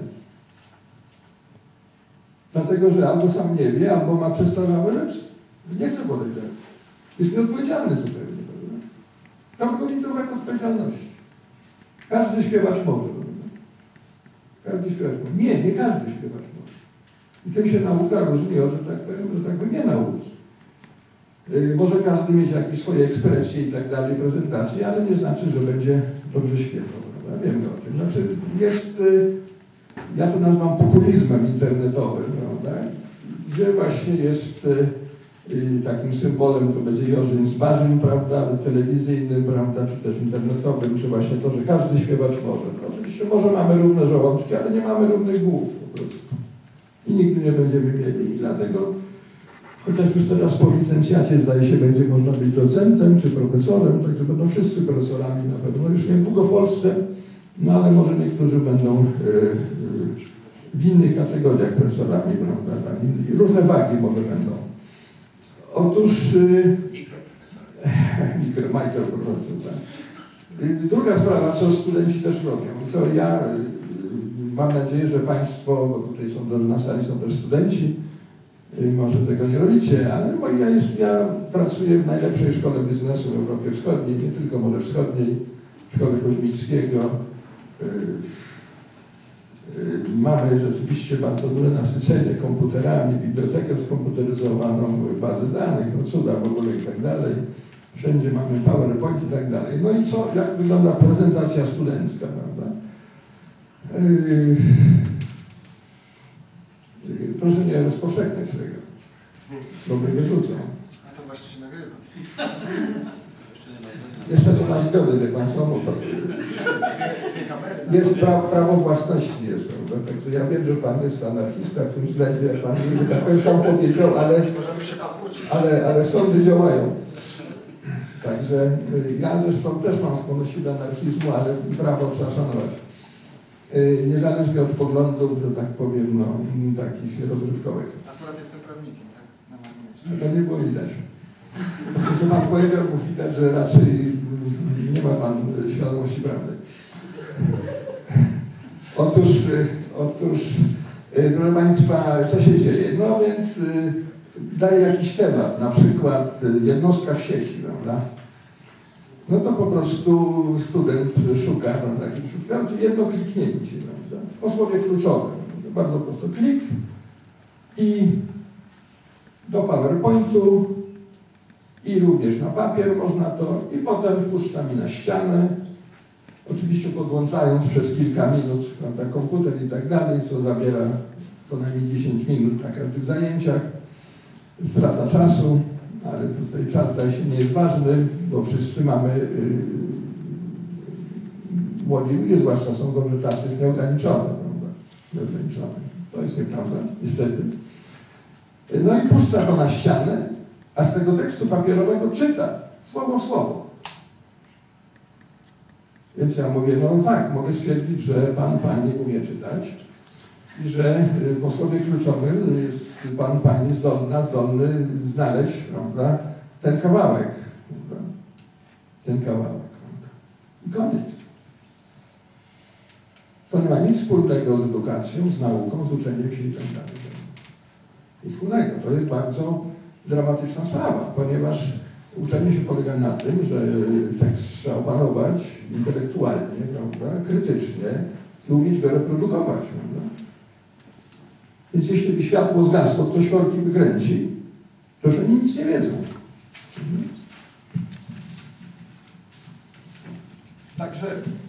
Dlatego, że albo sam nie wie, albo ma przestarzałe rzeczy. Nie chce podać daty. Jest nieodpowiedzialny zupełnie. Całkowity brak odpowiedzialności. Każdy śpiewać może. Prawda? Każdy śpiewać może. Nie, nie każdy śpiewać może. I tym się nauka różni od, że tak powiem, że tak powiem, nie nauki. Yy, może każdy mieć jakieś swoje ekspresje i tak dalej, prezentacje, ale nie znaczy, że będzie dobrze śpiewał. Prawda? Wiemy o tym. Znaczy jest, yy, ja to nazywam populizmem internetowym, prawda? Gdzie właśnie jest yy, takim symbolem, to będzie Jorzyn z Barzyn, prawda, telewizyjnym, prawda, czy też internetowym, czy właśnie to, że każdy śpiewać może. No, oczywiście może mamy równe żołądki, ale nie mamy równych głów po prostu. I nigdy nie będziemy mieli. I dlatego, chociaż już teraz po licencjacie zdaje się będzie można być docentem czy profesorem, także będą wszyscy profesorami na pewno, już niedługo w Polsce, no ale może niektórzy będą y, y, w innych kategoriach profesorami, prawda, i różne wagi może będą. Otóż... Y, mikro, mikroprofesor, tak. Y, druga sprawa, co studenci też robią, co ja... Y, Mam nadzieję, że Państwo, bo tutaj są na sali są też studenci, może tego nie robicie, ale bo ja, jest, ja pracuję w najlepszej szkole biznesu w Europie Wschodniej, nie tylko może wschodniej, Szkole Koźmickiego. Mamy rzeczywiście bardzo duże nasycenie komputerami, bibliotekę skomputeryzowaną, bazy danych, no cuda w ogóle i tak dalej. Wszędzie mamy PowerPoint i tak dalej. No i co, jak wygląda prezentacja studencka, prawda? Yy, proszę nie rozpowszechniać tego, bo mnie wyrzucą. A to właśnie się nagrywa. Jeszcze nie ma zgody, wie Pan co? Jest prawo, prawo własności jest, prawda? Także ja wiem, że Pan jest anarchista w tym względzie, jak Pan tak powiem, sam powiedział, ale, ale, ale sądy działają. Także y, ja zresztą też mam skłonności do anarchizmu, ale prawo trzeba szanować. Y, niezależnie od poglądów, że tak powiem, no, takich rozrywkowych. Akurat jestem prawnikiem, tak? Na marginesie. To nie było widać. Co pan powiedział, bo widać, że raczej nie ma pan świadomości prawdy. Otóż, otóż, proszę Państwa, co się dzieje? No więc daję jakiś temat, na przykład jednostka w sieci, prawda? No to po prostu student szuka, prawda, jakiś jedno kliknięcie, prawda? O słowie kluczowym. Bardzo prosto klik i do PowerPointu i również na papier można to i potem puszcza mi na ścianę, oczywiście podłączając przez kilka minut, prawda, komputer i tak dalej, co zabiera co najmniej dziesięć minut na każdych zajęciach, strata czasu, ale tutaj czas zdaje się nie jest ważny, bo wszyscy mamy, yy, młodzi ludzie zwłaszcza sądzą, że czas jest nieograniczony, prawda, nieograniczony. To jest nieprawda, niestety. No i puszcza to na ścianę, a z tego tekstu papierowego czyta, słowo w słowo. Więc ja mówię, no tak, mogę stwierdzić, że pan, pani umie czytać i że po słowie kluczowym jest pan, pani zdolna, zdolny znaleźć, prawda, ten kawałek, prawda, ten kawałek, prawda. I koniec. To nie ma nic wspólnego z edukacją, z nauką, z uczeniem się i tak dalej. Nic wspólnego. To jest bardzo dramatyczna sprawa, ponieważ uczenie się polega na tym, że tekst trzeba opanować intelektualnie, prawda, krytycznie i umieć go reprodukować, prawda. Więc jeśli by światło zgasło, to świorki wykręci, to już oni nic nie wiedzą. Mhm. Także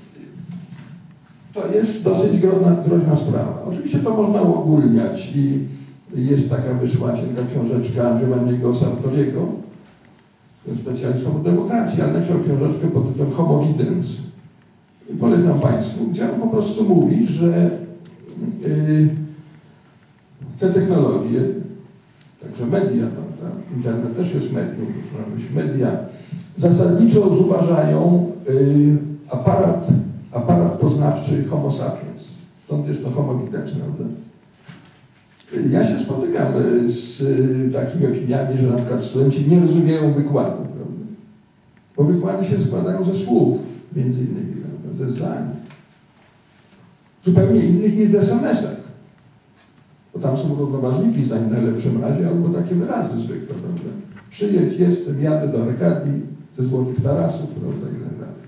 to jest dosyć groźna, groźna sprawa. Oczywiście to można uogólniać i jest taka wyszła cienka książeczka Giovanniego Sartoriego, specjalistą od demokracji, ale napisał książeczkę pod tytułem Homo Videns. Polecam Państwu, gdzie on po prostu mówi, że yy, te technologie, także media, prawda, internet też jest medium, media, zasadniczo zuważają yy, aparat, aparat poznawczy Homo sapiens. Stąd jest to Homo Videns, prawda? Ja się spotykam z takimi opiniami, że na przykład studenci nie rozumieją wykładu, prawda? Bo wykłady się składają ze słów, między innymi, prawda? Ze zdań. Zupełnie innych niż w es em esach. Bo tam są równoważniki zdań w najlepszym razie, albo takie wyrazy zwykłe, prawda? Przyjedź, jestem, jadę do Arkadii, ze Złotych Tarasów, prawda, i tak dalej.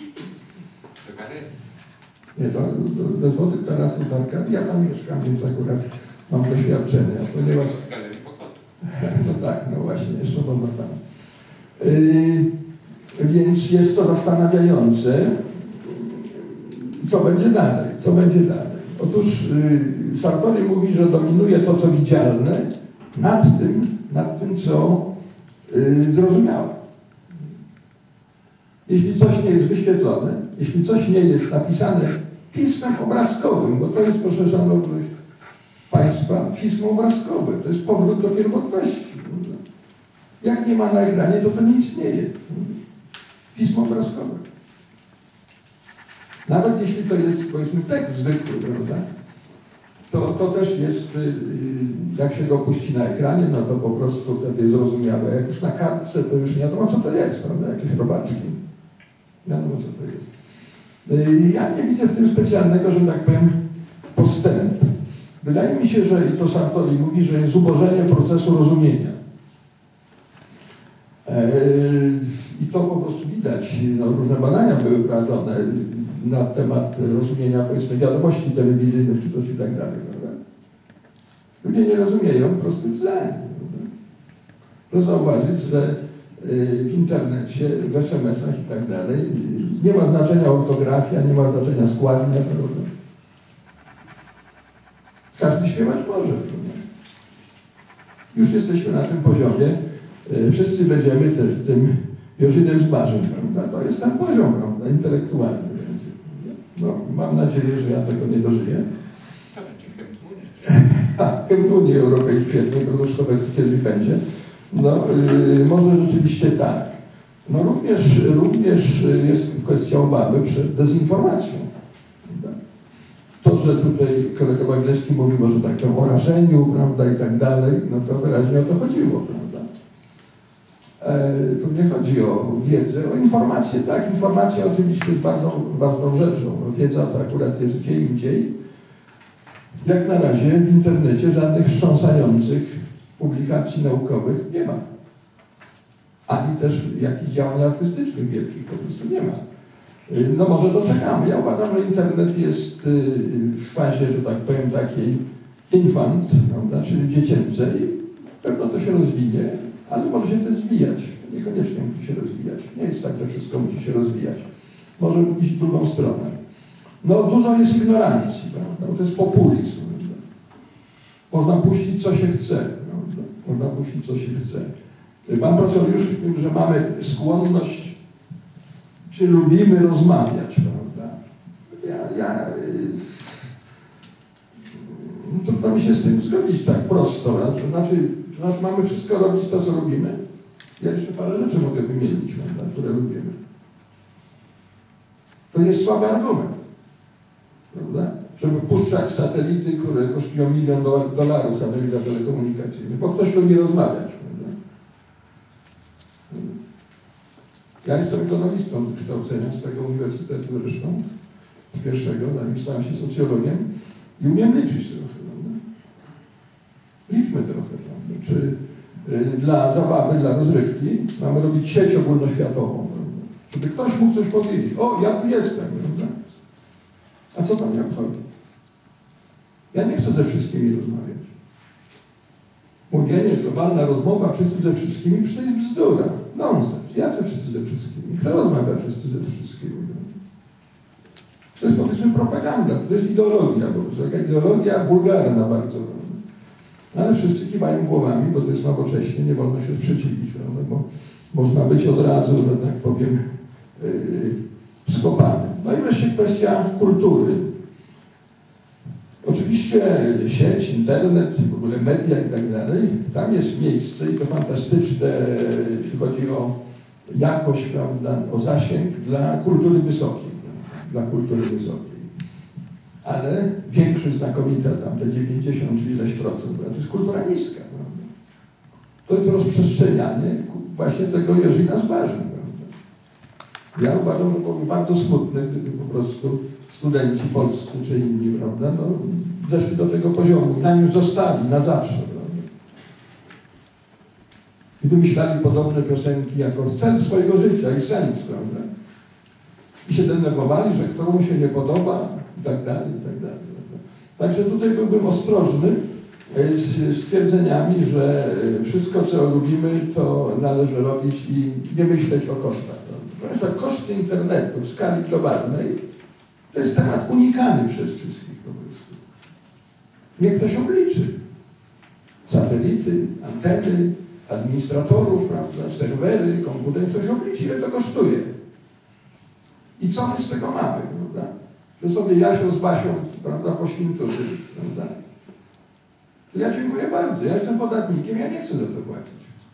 Nie, do, do, do Złotych Tarasów do Arkadii, ja tam mieszkam, więc akurat mam doświadczenia, ponieważ... No tak, no właśnie, jeszcze można tam. Yy, więc jest to zastanawiające, co będzie dalej, co będzie dalej. Otóż yy, Sartori mówi, że dominuje to, co widzialne, nad tym, nad tym, co yy, zrozumiałe. Jeśli coś nie jest wyświetlone, jeśli coś nie jest napisane pismem obrazkowym, bo to jest, proszę szanownych Państwa, pismo obrazkowe, to jest powrót do pierwotności. Jak nie ma na ekranie, to to nie istnieje. Pismo obrazkowe. Nawet jeśli to jest, powiedzmy, tekst zwykły, prawda, to, to też jest, jak się go puści na ekranie, no to po prostu wtedy jest zrozumiałe. Jak już na kartce, to już nie wiadomo, co to jest, prawda, jakieś robaczki. Nie wiadomo, co to jest. Ja nie widzę w tym specjalnego, że tak powiem, postępu. Wydaje mi się, że, i to Sartori mówi, że jest zubożenie procesu rozumienia. I to po prostu widać, no, różne badania były prowadzone na temat rozumienia, powiedzmy, wiadomości telewizyjnych czy coś i tak dalej, prawda? Ludzie nie rozumieją prostych zdań. Proszę zauważyć, że w internecie, w es em esach i tak dalej nie ma znaczenia ortografia, nie ma znaczenia składnia, prawda? Każdy śpiewać może, prawda? Już jesteśmy na tym poziomie, wszyscy będziemy te, tym Jorzynem z Barzem, prawda? To jest ten poziom, prawda, intelektualny będzie. No, mam nadzieję, że ja tego nie dożyję. To będzie Chyba Unii Europejskiej, jak nie to już kiedyś będzie. No, yy, może rzeczywiście tak. No również, również jest kwestia obawy przed dezinformacją. Prawda? To, że tutaj kolega Waglewski mówił, że tak powiem, o rażeniu, prawda, i tak dalej, no to wyraźnie o to chodziło, prawda. E, tu nie chodzi o wiedzę, o informację, tak, informacja oczywiście jest bardzo ważną rzeczą. No, wiedza to akurat jest gdzie indziej. Jak na razie w internecie żadnych wstrząsających publikacji naukowych nie ma. Ani też jakichś działań artystycznych wielkich po prostu nie ma. No może doczekamy. Ja uważam, że internet jest w fazie, że tak powiem, takiej infant, prawda, czyli dziecięcej. Pewno to się rozwinie, ale może się też zwijać. Niekoniecznie musi się rozwijać. Nie jest tak, że wszystko musi się rozwijać. Może iść w drugą stronę. No dużo jest ignorancji, prawda? Bo to jest populizm. Prawda? Można puścić, co się chce. Prawda? Można puścić, co się chce. Pan profesor już mówił, że mamy skłonność, czy lubimy rozmawiać, prawda? Ja, ja no, trudno mi się z tym zgodzić tak prosto. Znaczy, znaczy, mamy wszystko robić to, co robimy. Ja jeszcze parę rzeczy mogę wymienić, prawda, które lubimy. To jest słaby argument, prawda? Żeby puszczać satelity, które kosztują milion dolarów, satelita telekomunikacyjna, bo ktoś lubi rozmawiać. Ja jestem ekonomistą z wykształcenia, z tego uniwersytetu zresztą, z pierwszego, zanim stałem się socjologiem i umiem liczyć trochę, prawda? Liczmy trochę, prawda? Czy y, dla zabawy, dla rozrywki mamy robić sieć ogólnoświatową, prawda? Żeby ktoś mógł coś powiedzieć, o, ja tu jestem, prawda? A co to mnie obchodzi? Ja nie chcę ze wszystkimi rozmawiać. Mówienie, globalna rozmowa, wszyscy ze wszystkimi, przecież to jest bzdura, nonsens. Ja ze wszyscy ze wszystkimi. Kto rozmawia wszyscy ze wszystkimi? To jest powiedzmy propaganda, to jest ideologia, bo to jest taka ideologia wulgarna bardzo. No, ale wszyscy kiwają głowami, bo to jest nowocześnie, nie wolno się sprzeciwić, prawda? Bo można być od razu, że tak powiem, yy, skopany. No i wreszcie kwestia kultury. Oczywiście sieć, internet, w ogóle media i tak dalej, tam jest miejsce i to fantastyczne, jeśli chodzi o jakość, prawda, o zasięg dla kultury wysokiej, dla kultury wysokiej. Ale większość znakomita, tam te dziewięćdziesiąt czy ileś procent, prawda, to jest kultura niska, prawda. To jest rozprzestrzenianie właśnie tego Jerzyna Zbarzy, prawda. Ja uważam, że byłoby bardzo smutne, gdyby po prostu studenci polscy czy inni, prawda, no, zeszli do tego poziomu i na nim zostali na zawsze, prawda. I wymyślali podobne piosenki jako cel swojego życia i sens, prawda. I się denerwowali, że kto mu się nie podoba i tak dalej, i tak dalej. Prawda? Także tutaj byłbym ostrożny z stwierdzeniami, że wszystko, co lubimy, to należy robić i nie myśleć o kosztach. Prawda? To koszty internetu w skali globalnej to jest temat unikany przez wszystkich po prostu. Niech ktoś obliczy. Satelity, anteny, administratorów, prawda, serwery, komputery, ktoś obliczy, ile to kosztuje. I co my z tego mamy, prawda? Że sobie Jasio z Basią, prawda, poświętuszy, prawda? To ja dziękuję bardzo. Ja jestem podatnikiem, ja nie chcę za to płacić.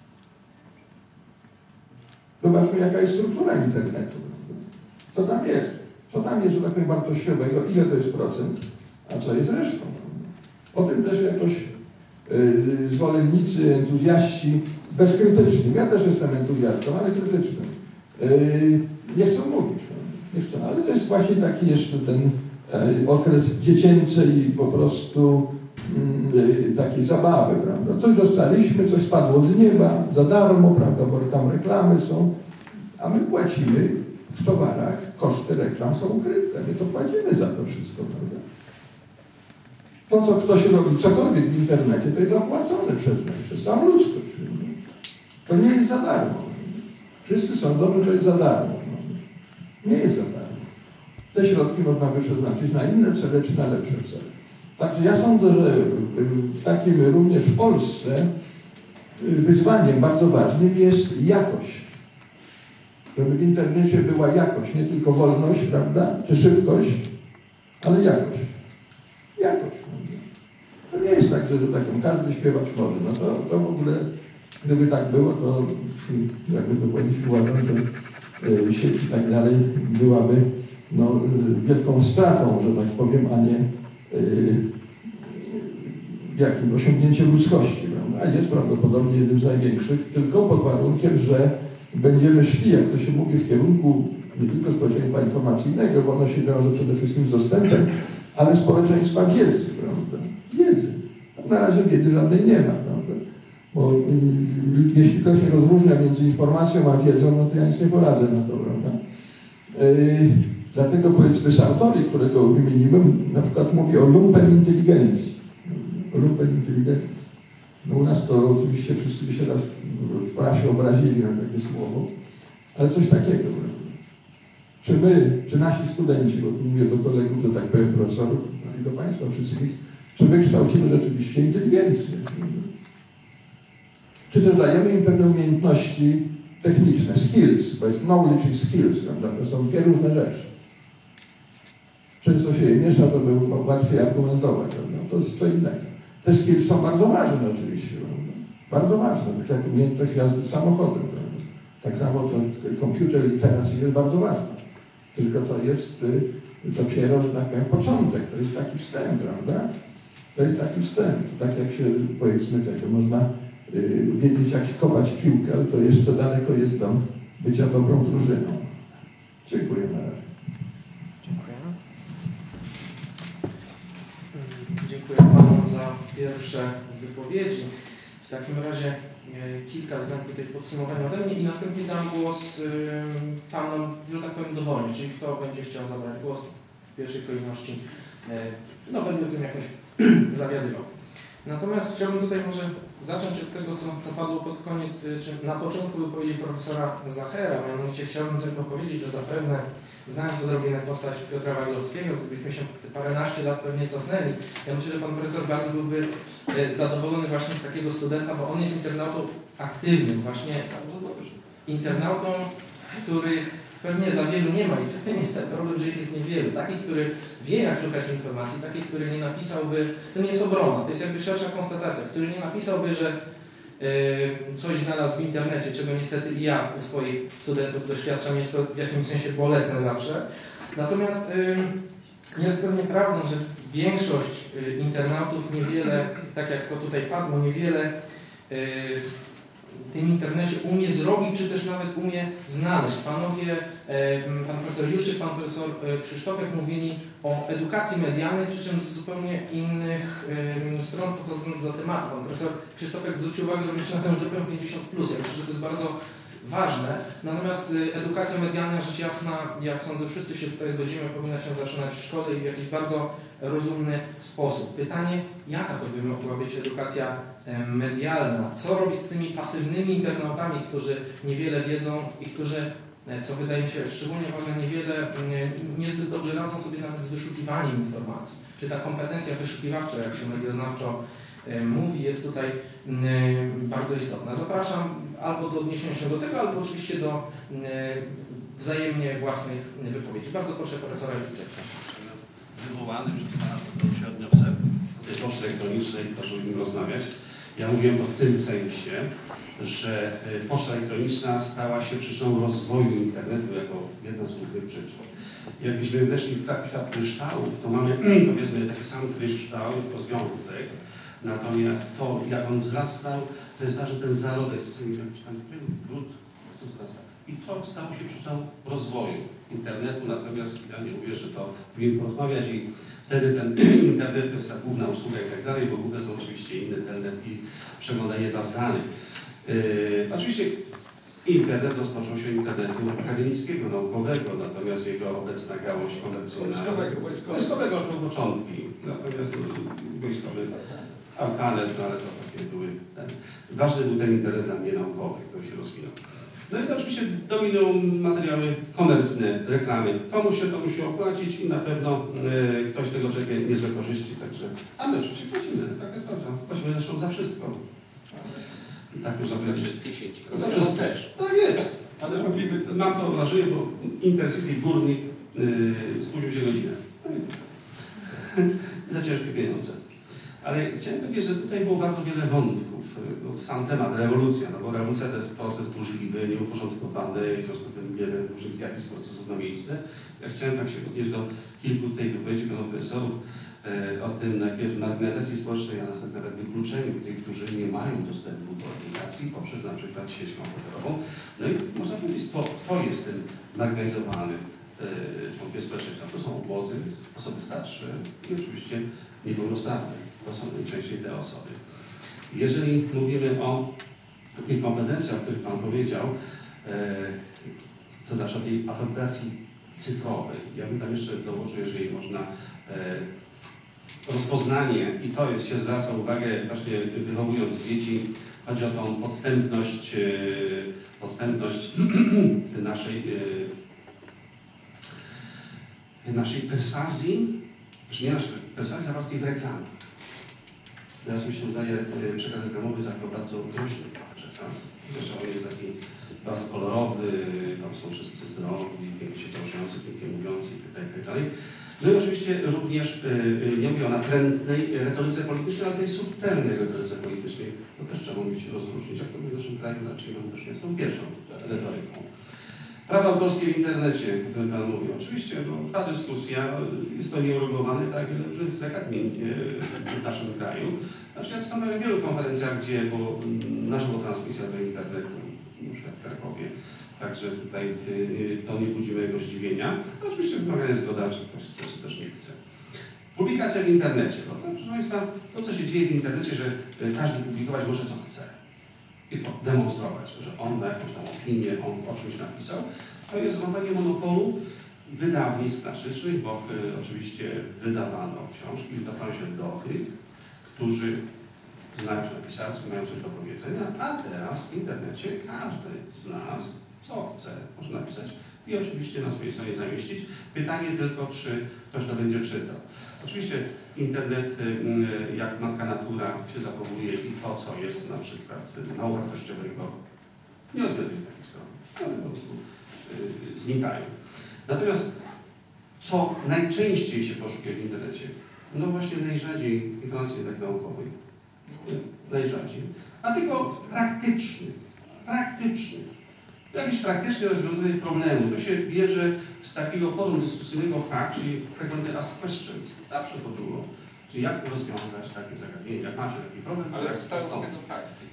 Zobaczmy, jaka jest struktura internetu. Prawda? Co tam jest? Co tam jest, że tak powiem, wartościowego, ile to jest procent, a co jest resztą. O tym też jakoś yy, zwolennicy, entuzjaści, bezkrytyczni, ja też jestem entuzjastą, ale krytycznym, yy, nie chcą mówić, nie chcą, ale to jest właśnie taki jeszcze ten yy, okres dziecięcej po prostu yy, takiej zabawy, prawda. Coś dostaliśmy, coś spadło z nieba, za darmo, prawda, bo tam reklamy są, a my płacimy w towarach, koszty reklam są ukryte. My to płacimy za to wszystko, prawda? To, co ktoś robi, cokolwiek w internecie, to jest zapłacone przez nas, przez całą ludzkość. To nie jest za darmo. Wszyscy sądzą, że to jest za darmo. Nie jest za darmo. Te środki można by przeznaczyć na inne cele, czy na lepsze cele. Także ja sądzę, że w takim również w Polsce wyzwaniem bardzo ważnym jest jakość. Żeby w internecie była jakość, nie tylko wolność, prawda, czy szybkość, ale jakość. Jakość, prawda. To nie jest tak, że, że taką każdy śpiewać może. No to, to w ogóle Gdyby tak było, to jakby to powiedzieć, uważam, że sieć i tak dalej byłaby no, wielką stratą, że tak powiem, a nie jakim osiągnięciem ludzkości. Prawda? A jest prawdopodobnie jednym z największych, tylko pod warunkiem, że będziemy szli, jak to się mówi, w kierunku nie tylko społeczeństwa informacyjnego, bo ono się wiąże przede wszystkim z dostępem, ale społeczeństwa wiedzy, prawda? Wiedzy. Na razie wiedzy żadnej nie ma, prawda? Bo y, jeśli ktoś nie rozróżnia między informacją a wiedzą, no to ja nic nie poradzę na to, prawda? Y, dlatego powiedzmy Sartori, którego wymieniłem, na przykład mówi o lumpen inteligencji. O lumpen inteligencji. No u nas to oczywiście wszyscy by się raz w prasie obrazili na takie słowo, ale coś takiego, prawda? Czy my, czy nasi studenci, bo tu mówię do kolegów, że tak powiem profesorów, no i do Państwa wszystkich, czy my kształcimy rzeczywiście inteligencję? Czy też dajemy im pewne umiejętności techniczne, skills, bo jest knowledge i skills, prawda? To są dwie różne rzeczy. Często się je miesza, żeby łatwiej argumentować, prawda? To jest co innego. Te skills są bardzo ważne oczywiście, prawda? Bardzo ważne, tak jak umiejętność jazdy samochodem, prawda? Tak samo to computer literacy jest bardzo ważna. Tylko to jest y, dopiero, że tak powiem, początek, to jest taki wstęp, prawda? To jest taki wstęp, tak jak się, powiedzmy tego, można y, wiedzieć jak kopać piłkę, ale to jeszcze daleko jest do bycia dobrą drużyną. Dziękuję na razie. Dziękuję. Dziękuję Panu za pierwsze wypowiedzi. W takim razie e, kilka zdań tutaj podsumowania ode mnie i następnie dam głos y, Panom, że tak powiem, dowolnie, czyli kto będzie chciał zabrać głos w pierwszej kolejności, e, no będę tym jakoś zawiadywał. Natomiast chciałbym tutaj może zacząć od tego, co, co padło pod koniec, czy na początku wypowiedzi profesora Zachera, mianowicie chciałbym tylko powiedzieć, że zapewne znając odrobinę postać Piotra Waglowskiego, gdybyśmy się paręnaście lat pewnie cofnęli, ja myślę, że pan profesor bardzo byłby zadowolony właśnie z takiego studenta, bo on jest internautą aktywnym, właśnie internautą, których pewnie za wielu nie ma i w tym jest problem, że ich jest niewielu. Taki, który wie jak szukać informacji, taki, który nie napisałby, to nie jest obrona, to jest jakby szersza konstatacja, który nie napisałby, że yy, coś znalazł w internecie, czego niestety i ja u swoich studentów doświadczam, jest to w jakimś sensie bolesne zawsze. Natomiast yy, jest pewnie prawdą, że większość yy, internautów niewiele, tak jak to tutaj padło, niewiele yy, w tym internecie umie zrobić, czy też nawet umie znaleźć. Panowie, pan profesor Juszczyk, pan profesor Krzysztofek mówili o edukacji medialnej, przy czym z zupełnie innych stron podchodząc do tematu. Pan profesor Krzysztofek zwrócił uwagę również na tę grupę pięćdziesiąt plus. Ja myślę, że to jest bardzo ważne. Natomiast edukacja medialna, rzecz jasna, jak sądzę, wszyscy się tutaj zgodzimy, powinna się zaczynać w szkole i w jakiś bardzo rozumny sposób. Pytanie, jaka to by mogła być edukacja medialna? Co robić z tymi pasywnymi internautami, którzy niewiele wiedzą i którzy, co wydaje mi się szczególnie ważne, niewiele, niezbyt dobrze radzą sobie nawet z wyszukiwaniem informacji. Czy ta kompetencja wyszukiwawcza, jak się medioznawczo mówi, jest tutaj bardzo istotna. Zapraszam albo do odniesienia się do tego, albo oczywiście do wzajemnie własnych wypowiedzi. Bardzo proszę profesora Juszczyka. Wywołany przez Pana to się odniosę do tej poczty elektronicznej, proszę o nim rozmawiać. Ja mówiłem to w tym sensie, że poczta elektroniczna stała się przyczyną rozwoju internetu jako jedna z głównych przyczyn. Jakbyśmy weszli w świat kryształów, to mamy powiedzmy taki sam kryształ, rozwiązek, natomiast to, jak on wzrastał, to jest ważny ten zarodek, z którym jakiś tam brud, to wzrasta. I to stało się przyczyną rozwoju internetu, natomiast ja nie mówię, że to powinien porozmawiać i wtedy ten internet to jest ta główna usługa i tak dalej, bo główne są oczywiście inne internet i przeglądanie baz danych. Yy, oczywiście internet rozpoczął się internetu akademickiego, naukowego, natomiast jego obecna gałąź komercyjna... Wojskowego, wojskowego. Wojskowego to początki, natomiast wojskowy Alkanet, no ale to takie były... Ten. Ważny był ten internet dla mnie naukowy, który się rozwijał. No i oczywiście dominują materiały komercyjne, reklamy. Komuś się to musi opłacić i na pewno y, ktoś tego czerpie niezłe korzyści, także... A my oczywiście płacimy, tak jest prawda. Płacimy zresztą za wszystko. Tak już zapewne. Za wszystkie sieci. Za wszystko też. Tak jest. Ale mówimy, mam to wrażenie, bo Intercity Górnik yy, spóźnił się godzinę. Za ciężkie pieniądze. Ale chciałem powiedzieć, że tutaj było bardzo wiele wątków. No, sam temat rewolucja, no bo rewolucja to jest proces burzliwy, nieuporządkowany, w związku z tym wiele różnych zjawisk, procesów na miejsce. Ja chciałem tak się odnieść do kilku tej wypowiedzi panów profesorów e, o tym najpierw marginalizacji społecznej, a następnie nawet wykluczeniu tych, którzy nie mają dostępu do edukacji poprzez na przykład sieć komputerową. No i można powiedzieć, to, to jest ten marginalizowany e, członkiem społeczeństwa. To są ubodzy, osoby starsze i oczywiście niepełnosprawne. To są najczęściej te osoby. Jeżeli mówimy o tych kompetencjach, o których Pan powiedział, e, to znaczy o tej adaptacji cyfrowej. Ja bym tam jeszcze dołożył, jeżeli można, e, rozpoznanie, i to jest, się zwraca uwagę właśnie wychowując dzieci, chodzi o tą podstępność, e, podstępność naszej, e, naszej perswazji, znaczy nie naszej perswazji, zawartej w reklamie. Teraz mi się uznaje przekaz reklamowy za jako bardzo groźny przekaz. Zresztą on jest taki bardzo kolorowy, tam są wszyscy zdrowi, pięknie się poruszający, pięknie mówiący itd. No i oczywiście również, yy, nie mówię o natrętnej retoryce politycznej, ale tej subtelnej retoryce politycznej. To też trzeba umieć rozróżnić, jak to w naszym kraju raczej mamy do czynienia z tą pierwszą retoryką. Prawa autorskie w internecie, o którym Pan mówił. Oczywiście no, trwa dyskusja, jest to nieuregulowane, tak jak wiele różnych zagadnień w naszym kraju. Znaczy ja występuję w wielu konferencjach, gdzie było na żywo transmisja do internetu, na przykład w Krakowie. Także tutaj to nie budzi mojego zdziwienia. No, oczywiście wymaga jest zgoda, czy ktoś chce, czy też nie chce. Publikacja w internecie. No, to, proszę Państwa, to co się dzieje w internecie, że każdy publikować może co chce. I demonstrować, że on ma jakąś tam opinię, on o czymś napisał, to jest złamanie monopolu wydawnictw klasycznych, bo y, oczywiście wydawano książki i zwracają się do tych, którzy znają się na pisarstwie, mają coś do powiedzenia, a teraz w internecie każdy z nas, co chce, może napisać i oczywiście na swojej stronie zamieścić. Pytanie tylko, czy ktoś to będzie czytał. Oczywiście internet, jak matka natura się zachowuje i to, co jest na przykład mało wartościowego, nie odwiązuje takich stron, ale po prostu znikają. Natomiast co najczęściej się poszukuje w internecie? No właśnie najrzadziej informacji jednak naukowej. Najrzadziej. A tylko praktyczny. Praktyczny. Jakieś praktyczne rozwiązanie problemu. To się bierze z takiego forum dyskusyjnego fakt, czyli frequently asked questions. Zawsze to było. Czyli jak rozwiązać takie zagadnienie, jak macie taki problem. Ale zostały z tego fakty.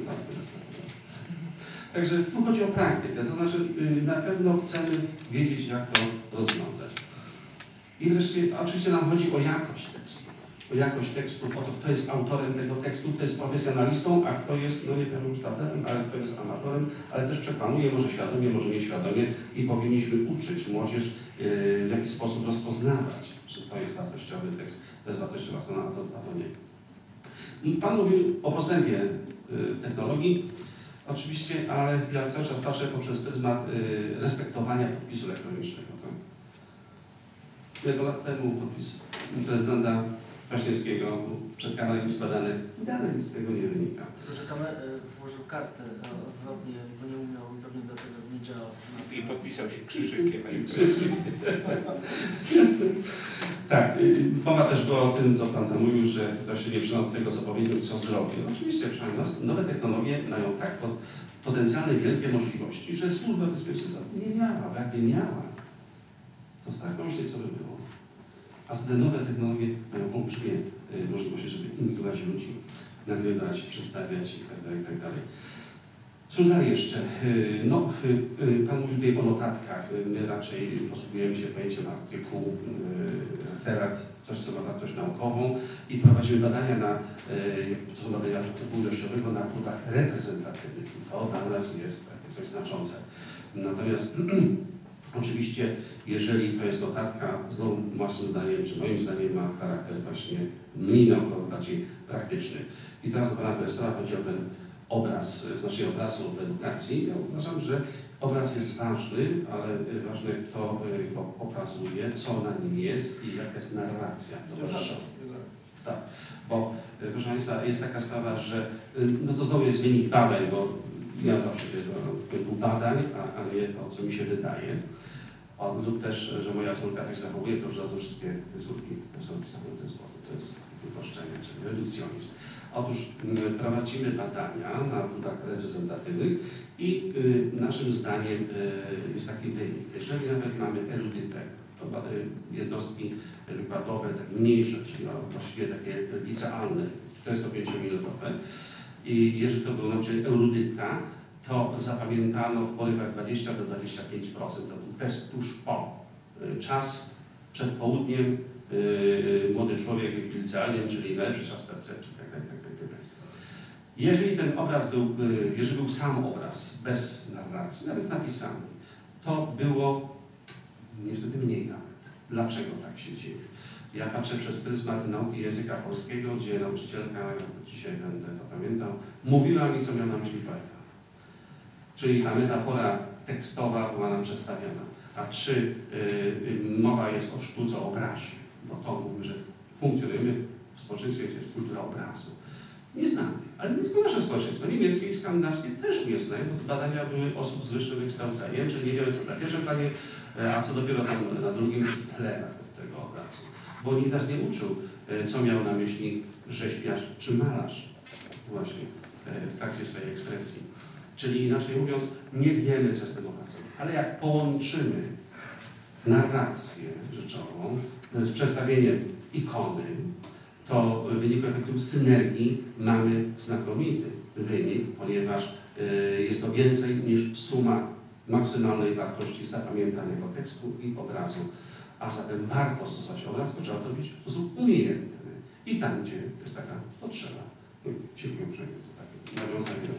Także tu chodzi o praktykę, to znaczy na pewno chcemy wiedzieć, jak to rozwiązać. I wreszcie oczywiście nam chodzi o jakość tekstu. O jakość tekstu, o to, kto jest autorem tego tekstu, kto jest profesjonalistą, a kto jest, no nie pewnym sztaterem, ale kto jest amatorem, ale też przekłamuje, może świadomie, może nieświadomie i powinniśmy uczyć młodzież yy, w jaki sposób rozpoznawać, że to jest wartościowy tekst, to jest wartościowa strona, a to, a to nie. Pan mówił o postępie yy, w technologii, oczywiście, ale ja cały czas patrzę poprzez pryzmat yy, respektowania podpisu elektronicznego. Tak? Wiele lat temu podpis prezydenta Kwaśniewskiego przed kamerą składany, dalej nic z tego nie wynika. Tylko, że kamer włożył kartę odwrotnie, bo nie umiał i pewnie dlatego nie działał. I podpisał się krzyżykiem. Tak, mowa też była o tym, co Pan tam mówił, że ktoś się nie przynał do tego, co powiedział, co zrobił. No, oczywiście, przynajmniej nowe technologie mają tak potencjalne wielkie możliwości, że służba bezpieczeństwa nie miała, bo jakby miała, to strach pomyśleć, co by było. A te nowe technologie mają olbrzymie y, możliwości, żeby imigrować ludzi, nagrywać, przedstawiać itd. itd. Cóż dalej jeszcze? Y, no, y, y, Pan mówił tutaj o notatkach. Y, my raczej posługujemy się pojęciem artykułu, y, referat, coś, co ma wartość naukową i prowadzimy badania na, y, to są badania typu ilościowego na próbach reprezentatywnych. I to dla nas jest takie coś znaczące. Natomiast oczywiście, jeżeli to jest notatka, znowu naszym zdaniem, czy moim zdaniem ma charakter właśnie mniej naukowy, bardziej praktyczny. I teraz do Pana Profesora chodzi o ten obraz, znaczenie obrazu w edukacji. Ja uważam, że obraz jest ważny, ale ważne kto go pokazuje, co na nim jest i jaka jest narracja towarzysząca. Tak, bo proszę Państwa, jest taka sprawa, że no to znowu jest wynik badań, bo ja zawsze się do badań, a, a nie to, co mi się wydaje. O, lub też, że moja córka też zachowuje to, że to wszystkie córki są pisane w ten sposób. To jest uproszczenia, czyli redukcjonizm. Otóż prowadzimy badania na budach reprezentatywnych i y, naszym zdaniem y, jest taki wynik. Jeżeli nawet mamy erudytę, to jednostki wykładowe, tak mniejsze, czyli właściwie takie licealne, czterystopięciominutowe, i jeżeli to był nauczyciel erudyta, to zapamiętano w porywach dwadzieścia do dwudziestu pięciu procent. To był test tuż po. Czas przed południem, yy, młody człowiek w licealnym, czyli najlepszy czas percepcji. Tak, tak, tak, tak, tak. Jeżeli ten obraz był, yy, jeżeli był sam obraz, bez narracji, nawet napisany, to było niestety mniej nawet. Dlaczego tak się dzieje? Ja patrzę przez pryzmat nauki języka polskiego, gdzie nauczycielka, dzisiaj będę to pamiętał, mówiła mi, co miał na myśli poeta. Czyli ta metafora tekstowa była nam przedstawiona. A czy yy, mowa jest o sztuce obrazu? Bo to mówi, że funkcjonujemy w społeczeństwie, gdzie jest kultura obrazu. Nie znamy, ale nie tylko nasze społeczeństwo, niemieckie i skandynawskie też nie znają, bo badania były osób z wyższym wykształceniem, czyli nie wiemy, co na pierwszym planie, a co dopiero tam na drugim tle tego obrazu. Bo nikt nas nie uczył, co miał na myśli rzeźbiarz czy malarz właśnie w trakcie swojej ekspresji. Czyli inaczej mówiąc, nie wiemy, co z tym obrazem, ale jak połączymy narrację rzeczową z przedstawieniem ikony, to w wyniku efektu synergii mamy znakomity wynik, ponieważ jest to więcej niż suma maksymalnej wartości zapamiętanego tekstu i obrazu. A zatem warto stosować obraz, to trzeba to robić w sposób umiejętny. I tam, gdzie jest taka potrzeba. Dziękuję uprzejmie. To takie nawiązanie.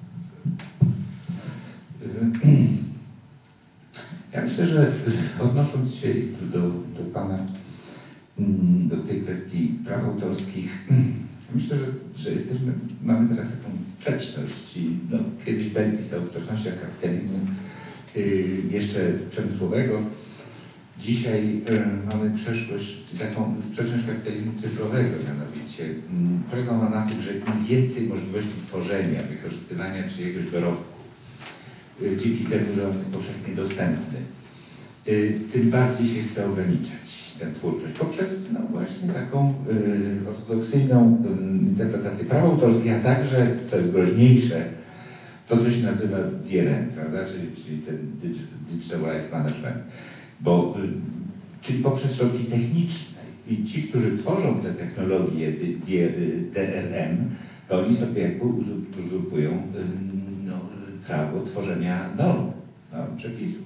Ja myślę, że odnosząc się do, do Pana, do tej kwestii praw autorskich, myślę, że, że jesteśmy, mamy teraz taką sprzeczność. I, no, kiedyś Ben pisał w sprzecznościach kapitalizmu yy, jeszcze przemysłowego. Dzisiaj y, mamy przeszłość, taką sprzeczność kapitalizmu cyfrowego, mianowicie y, polega ona na tym, że im więcej możliwości tworzenia, wykorzystywania czyjegoś dorobku, y, dzięki temu, że on jest powszechnie dostępny, y, tym bardziej się chce ograniczać tę twórczość poprzez no właśnie taką y, ortodoksyjną y, interpretację praw autorskich, a także, co jest groźniejsze, to, co się nazywa D R M, prawda, czyli, czyli ten Digital Rights Management. Bo, czyli poprzez środki techniczne. I ci, którzy tworzą te technologie D R M, to oni sobie jakby uzurpują no, prawo tworzenia norm, no, przepisów.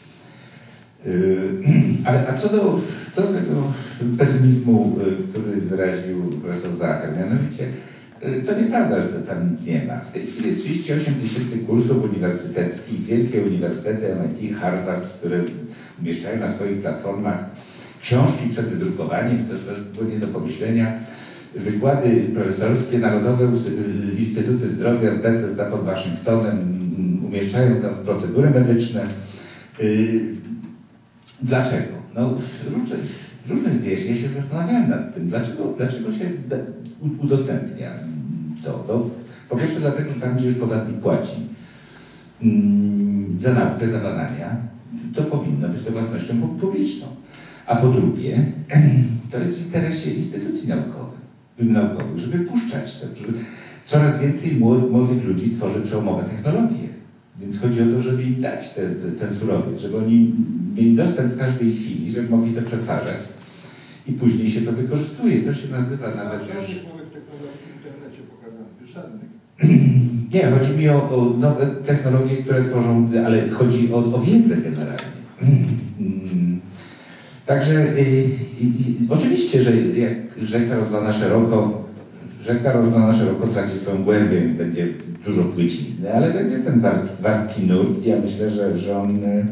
Ale a co do, co do tego pesymizmu, który wyraził profesor Zacher, mianowicie to nieprawda, że tam nic nie ma. W tej chwili jest trzydzieści osiem tysięcy kursów uniwersyteckich, wielkie uniwersytety, M I T, Harvard, które umieszczają na swoich platformach książki przed wydrukowaniem, to było nie do pomyślenia, wykłady profesorskie, Narodowe Instytuty Zdrowia, Bethesda pod Waszyngtonem umieszczają tam procedury medyczne. Dlaczego? No, różne, różne jest, ja się zastanawiałem nad tym, dlaczego, dlaczego się udostępnia to. No, po pierwsze dlatego, że tam, gdzie już podatnik płaci mm, za naukę, za badania, to powinno być to własnością publiczną. A po drugie, to jest w interesie instytucji naukowych, naukowych żeby puszczać to. Żeby coraz więcej młodych ludzi tworzy przełomowe technologie. Więc chodzi o to, żeby im dać te, te, ten surowiec, żeby oni mieli dostęp w każdej chwili, żeby mogli to przetwarzać i później się to wykorzystuje. To się nazywa nawet już... Żadnych nowych technologii w internecie pokazanych, żadnych. Nie, chodzi mi o, o nowe technologie, które tworzą, ale chodzi o, o wiedzę generalnie. Także y, y, oczywiście, że jak rzeka rozlana szeroko, rzeka rozlana szeroko traci swoją głębię, więc będzie dużo płycizny, ale będzie ten wartki, wartki nurt. Ja myślę, że, że, on, y,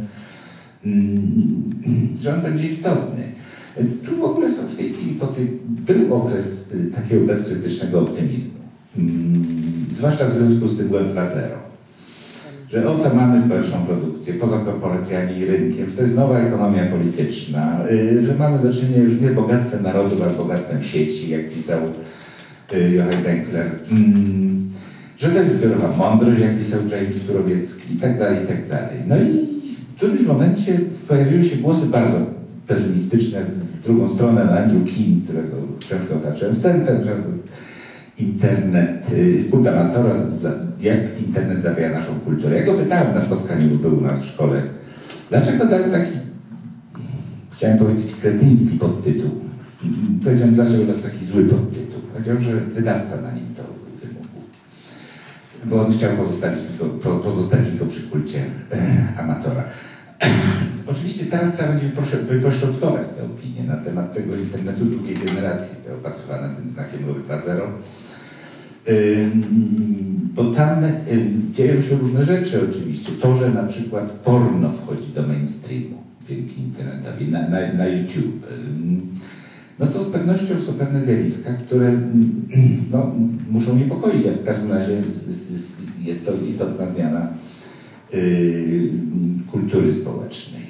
że on będzie istotny. Tu w ogóle są w tej chwili, po tym, był okres y, takiego bezkrytycznego optymizmu. Hmm, zwłaszcza w związku z tym Web dwa zero. Że oto mamy społeczną produkcję poza korporacjami i rynkiem, że to jest nowa ekonomia polityczna, y, że mamy do czynienia już nie z bogactwem narodów, ale z bogactwem sieci, jak pisał y, Joachim Benkler. Mm, że to jest zbiorowa mądrość, jak pisał James Surowiecki i tak dalej, i tak dalej. No i w którymś momencie pojawiły się głosy bardzo pesymistyczne w drugą stronę na Andrew King, którego książkę opatrzyłem wstępem, że internet, fundamentora, jak internet zabija naszą kulturę. Ja go pytałem na spotkaniu, bo był u nas w szkole, dlaczego dał taki, chciałem powiedzieć, kretyński podtytuł. Powiedziałem, dlaczego dał taki zły podtytuł. Powiedział, że wydawca na nim to wymógł. Bo on chciał pozostawić tylko, pozostać tylko przy kulcie amatora. Oczywiście teraz trzeba będzie wypośrodkować te opinie na temat tego internetu drugiej generacji, te opatrywane tym znakiem dwa zero. Bo tam dzieją się różne rzeczy oczywiście. To, że na przykład porno wchodzi do mainstreamu dzięki internetowi, na, na, na YouTube, no to z pewnością są pewne zjawiska, które no, muszą niepokoić, a w każdym razie jest to istotna zmiana kultury społecznej.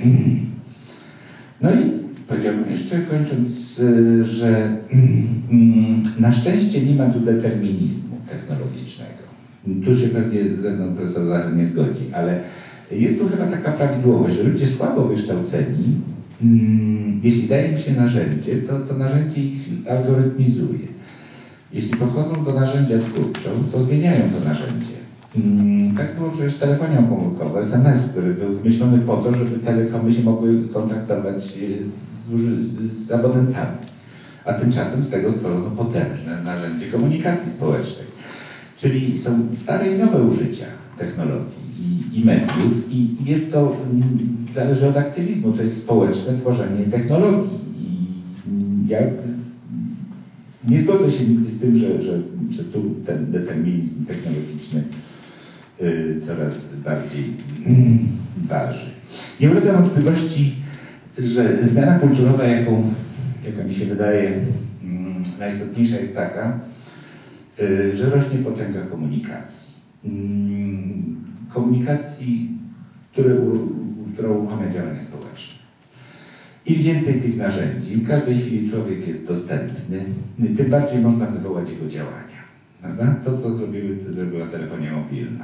No i powiedziałbym jeszcze kończąc, że na szczęście nie ma tu determinizmu technologicznego. Tu się pewnie ze mną profesor Zachar nie zgodzi, ale jest tu chyba taka prawidłowość, że ludzie słabo wykształceni, jeśli daje im się narzędzie, to to narzędzie ich algorytmizuje. Jeśli podchodzą do narzędzia twórczo, to zmieniają to narzędzie. Tak było przecież telefonia komórkowa, es em es, który był wymyślony po to, żeby telekomy się mogły kontaktować z, z, z abonentami. A tymczasem z tego stworzono potężne narzędzie komunikacji społecznej. Czyli są stare i nowe użycia technologii i, i mediów i jest to, zależy od aktywizmu, to jest społeczne tworzenie technologii. I ja nie zgodzę się nigdy z tym, że, że, że tu ten determinizm technologiczny y, coraz bardziej y, waży. Nie ulega wątpliwości, że zmiana kulturowa, jaką, jaka mi się wydaje y, najistotniejsza jest taka, y, że rośnie potęga komunikacji. Y, komunikacji, które, u, która uruchamia działania społeczne. Im więcej tych narzędzi, w każdej chwili człowiek jest dostępny, tym bardziej można wywołać jego działania. Prawda? To, co zrobiły, to zrobiła telefonia mobilna.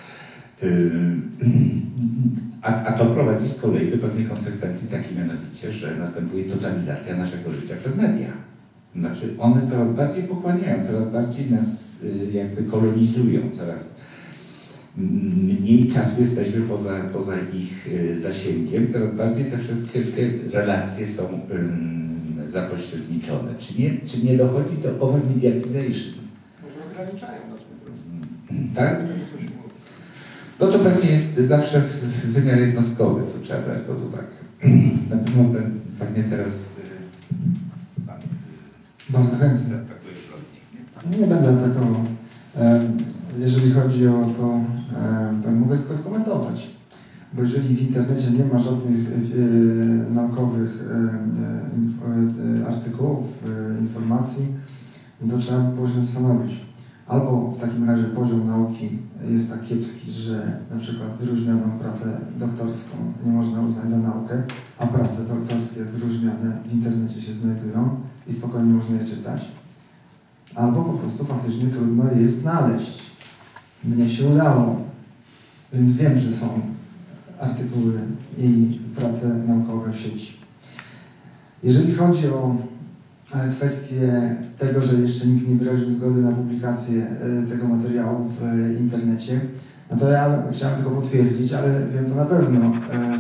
A, a to prowadzi z kolei do pewnej konsekwencji, takiej mianowicie, że następuje totalizacja naszego życia przez media. Znaczy one coraz bardziej pochłaniają, coraz bardziej nas jakby kolonizują, coraz mniej czasu jesteśmy poza, poza ich zasięgiem, coraz bardziej te wszystkie relacje są um, zapośredniczone. Czy nie, czy nie dochodzi do overmediatization? Może ograniczają nas po prostu. Tak? No to pewnie jest zawsze wymiar jednostkowy, to trzeba brać pod uwagę. Na pewno pewnie teraz pan bardzo chętnie. Nie będę taką, jeżeli chodzi o to, mogę tylko skomentować, bo jeżeli w internecie nie ma żadnych naukowych artykułów, informacji, to trzeba by było się zastanowić. Albo w takim razie poziom nauki jest tak kiepski, że na przykład wyróżnioną pracę doktorską nie można uznać za naukę, a prace doktorskie wyróżniane w internecie się znajdują i spokojnie można je czytać. Albo po prostu faktycznie trudno jest znaleźć. Mnie się udało, więc wiem, że są artykuły i prace naukowe w sieci. Jeżeli chodzi o kwestię tego, że jeszcze nikt nie wyraził zgody na publikację tego materiału w internecie, no to ja chciałem tylko potwierdzić, ale wiem to na pewno.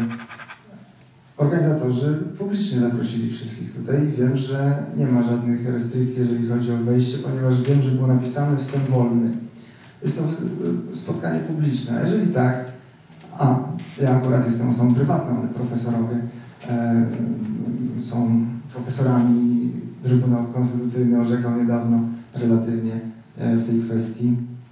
Organizatorzy publicznie zaprosili wszystkich tutaj i wiem, że nie ma żadnych restrykcji, jeżeli chodzi o wejście, ponieważ wiem, że było napisane wstęp wolny. Jest to spotkanie publiczne. A jeżeli tak, a ja akurat jestem osobą prywatną, ale profesorowie e, są profesorami, Trybunał Konstytucyjny orzekał niedawno relatywnie e, w tej kwestii,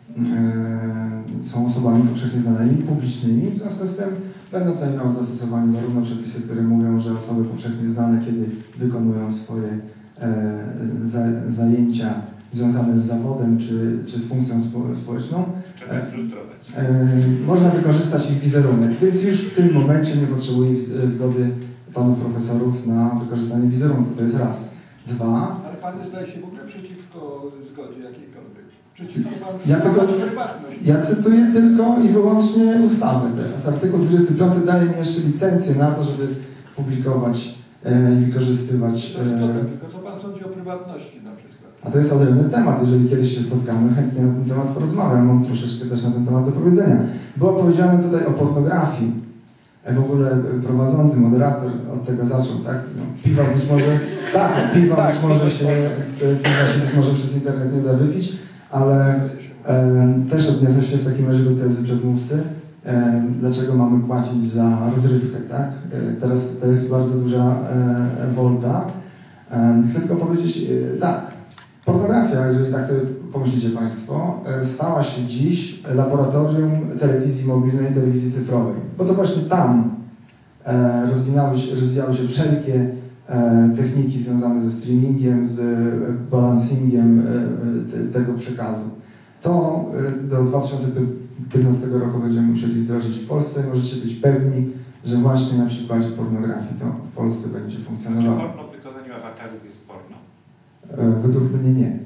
e, są osobami powszechnie znanymi, publicznymi, w związku z tym będą tutaj miały zastosowanie zarówno przepisy, które mówią, że osoby powszechnie znane, kiedy wykonują swoje e, za, zajęcia związane z zawodem czy, czy z funkcją spo, społeczną, Trzeba ich frustrować. E, można wykorzystać ich wizerunek, więc już w tym momencie nie potrzebuję zgody panów profesorów na wykorzystanie wizerunku. To jest raz. Dwa. Ale pan zdaje się w ogóle przeciwko zgodzie jakiejkolwiek. Przeciwko pan Ja, tego, ja cytuję tylko i wyłącznie ustawę teraz. Artykuł dwudziesty piąty daje mi jeszcze licencję na to, żeby publikować e, i wykorzystywać... To jest dobre, E, tylko co Pan sądzi o prywatności na przykład? a to jest odrębny temat. Jeżeli kiedyś się spotkamy, chętnie na ten temat porozmawiam. Mam troszeczkę też na ten temat do powiedzenia. Było powiedziane tutaj o pornografii. E, w ogóle prowadzący, moderator od tego zaczął, tak? No, piwa być może... Tak, piwa Tak, być może piwa się... Piwa się być może przez internet nie da wypić, ale e, też odniosę się w takim razie do tezy przedmówcy. E, dlaczego mamy płacić za rozrywkę, tak? E, teraz to jest bardzo duża e, wolta. E, chcę tylko powiedzieć e, tak. Pornografia, jeżeli tak sobie pomyślicie Państwo, e, stała się dziś laboratorium telewizji mobilnej, telewizji cyfrowej. Bo to właśnie tam e, rozwijały się, rozwijały się wszelkie e, techniki związane ze streamingiem, z e, balancingiem e, te, tego przekazu. To e, do dwa tysiące piętnastego roku będziemy musieli wdrożyć w Polsce. Możecie być pewni, że właśnie na przykładzie pornografii to w Polsce będzie Czy funkcjonowało. porno w wykonaniu awatarów jest porno? E, według mnie nie.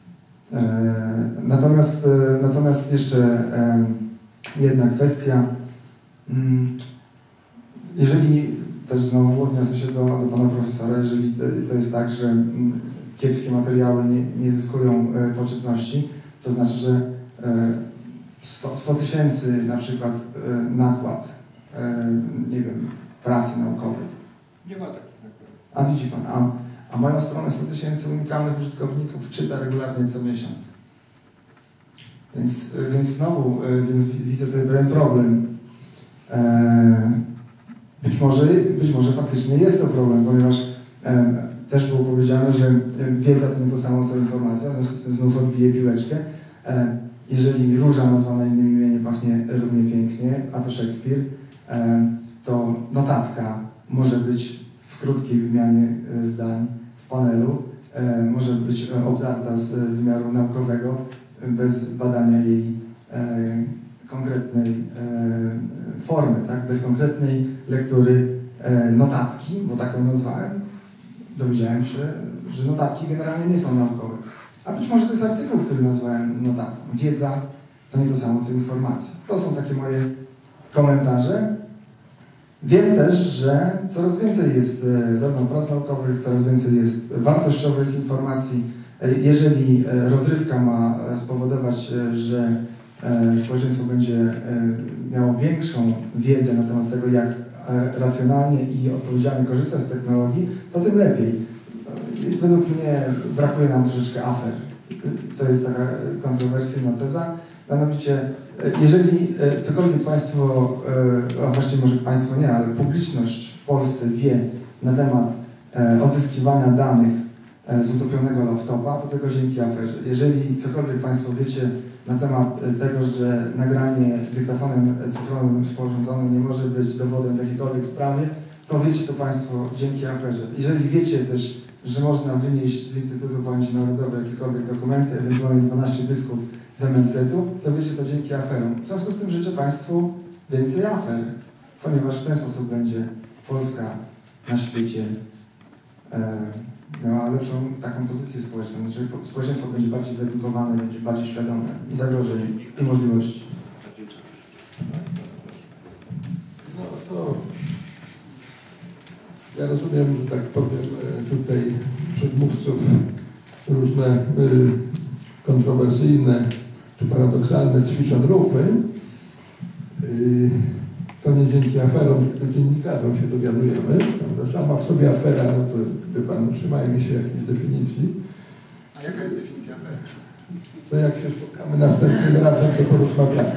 E, natomiast, e, natomiast jeszcze e, jedna kwestia. Mm, jeżeli też znowu odniosę się do, do pana profesora, jeżeli to, to jest tak, że mm, kiepskie materiały nie, nie zyskują e, poczytności, to znaczy, że e, sto tysięcy na przykład e, nakład, e, nie wiem, pracy naukowej. Nie ma tak. A widzi pan, a, a moją stronę sto tysięcy unikalnych użytkowników czyta regularnie co miesiąc. Więc, więc znowu, więc widzę tutaj pewien problem. E, być może, być może faktycznie jest to problem, ponieważ e, też było powiedziane, że wiedza to nie to samo co informacja, w związku z tym znów odbiję piłeczkę. E, jeżeli róża nazwana innym imieniem pachnie równie pięknie, a to Szekspir, e, to notatka może być w krótkiej wymianie zdań w panelu, e, może być obdarta z wymiaru naukowego bez badania jej e, konkretnej e, formy, tak? Bez konkretnej lektury e, notatki, bo tak ją nazwałem. Dowiedziałem się, że notatki generalnie nie są naukowe. A być może to jest artykuł, który nazwałem notatką. Wiedza to nie to samo co informacja. To są takie moje komentarze. Wiem też, że coraz więcej jest zarówno prac naukowych, coraz więcej jest wartościowych informacji. Jeżeli rozrywka ma spowodować, że społeczeństwo będzie miało większą wiedzę na temat tego, jak racjonalnie i odpowiedzialnie korzystać z technologii, to tym lepiej. Według mnie brakuje nam troszeczkę afer. To jest taka kontrowersyjna teza. Mianowicie, jeżeli cokolwiek Państwo, a właściwie może Państwo nie, ale publiczność w Polsce wie na temat odzyskiwania danych z utopionego laptopa, to tego dzięki aferze. Jeżeli cokolwiek Państwo wiecie na temat tego, że nagranie dyktafonem cyfrowym sporządzonym nie może być dowodem w jakiejkolwiek sprawie, to wiecie to Państwo dzięki aferze. Jeżeli wiecie też, że można wynieść z Instytutu Pamięci Narodowej jakiekolwiek dokumenty, ewentualnie dwanaście dysków zamiast setu, to wiecie to dzięki aferom. W związku z tym życzę Państwu więcej afer, ponieważ w ten sposób będzie Polska na świecie e, miała lepszą taką pozycję społeczną, znaczy społeczeństwo będzie bardziej wyedukowane, będzie bardziej świadome i zagrożeń, i możliwości. No to ja rozumiem, że tak powiem, tutaj przedmówców różne y, kontrowersyjne czy paradoksalne ćwiczą rufy. Y, to nie dzięki aferom, tylko dziennikarzom się dowiadujemy. Prawda? Sama w sobie afera, no to wie pan, trzymajmy się jakiejś definicji. A jaka jest definicja afery? To jak się spotkamy następnym razem, to porozmawiamy.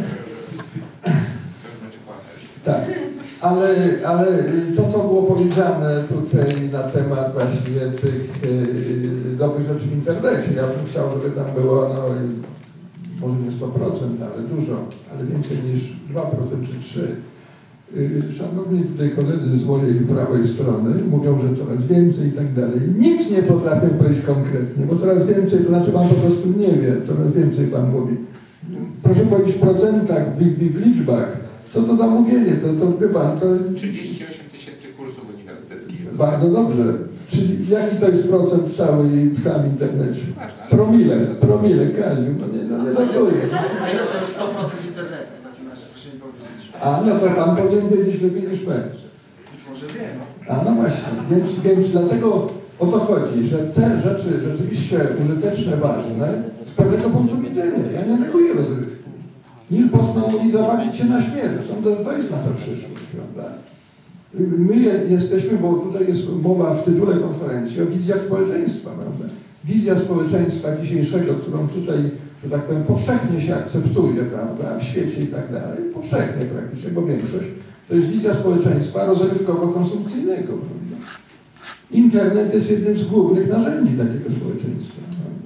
Tak, ale, ale to, co było powiedziane tutaj na temat właśnie tych yy, dobrych rzeczy w internecie, ja bym chciał, żeby tam było, no, może nie sto procent, ale dużo, ale więcej niż dwa procent czy trzy procent. Szanowni tutaj koledzy z mojej prawej strony mówią, że coraz więcej i tak dalej. Nic nie potrafię powiedzieć konkretnie, bo coraz więcej, to znaczy pan po prostu nie wie, coraz więcej pan mówi. Proszę powiedzieć w procentach, w, w liczbach, co to za mówienie, to, to wie pan, to... trzydzieści osiem tysięcy kursów uniwersyteckich. Bardzo dobrze. Czyli jaki to jest procent w całej, w całym internecie? Promile, promile, Kaziu, no nie, no nie żartuję. A ile to jest sto procent internetu w takim razie, proszę mi powiedzieć. A no to pan powinien wiedzieć lepiej niż my. Może wiem. A no właśnie, więc, więc dlatego o co chodzi, że te rzeczy rzeczywiście użyteczne, ważne, z pewnego punktu widzenia, ja nie neguję rozrywki. Neil Postman mówi zabawić się na śmierć, to, to jest nasza przyszłość, prawda? My je, jesteśmy, bo tutaj jest mowa w tytule konferencji o wizjach społeczeństwa, prawda? Wizja społeczeństwa dzisiejszego, którą tutaj, że tak powiem, powszechnie się akceptuje, prawda, w świecie i tak dalej, powszechnie praktycznie, bo większość, to jest wizja społeczeństwa rozrywkowo-konsumpcyjnego, prawda? Internet jest jednym z głównych narzędzi takiego społeczeństwa, prawda?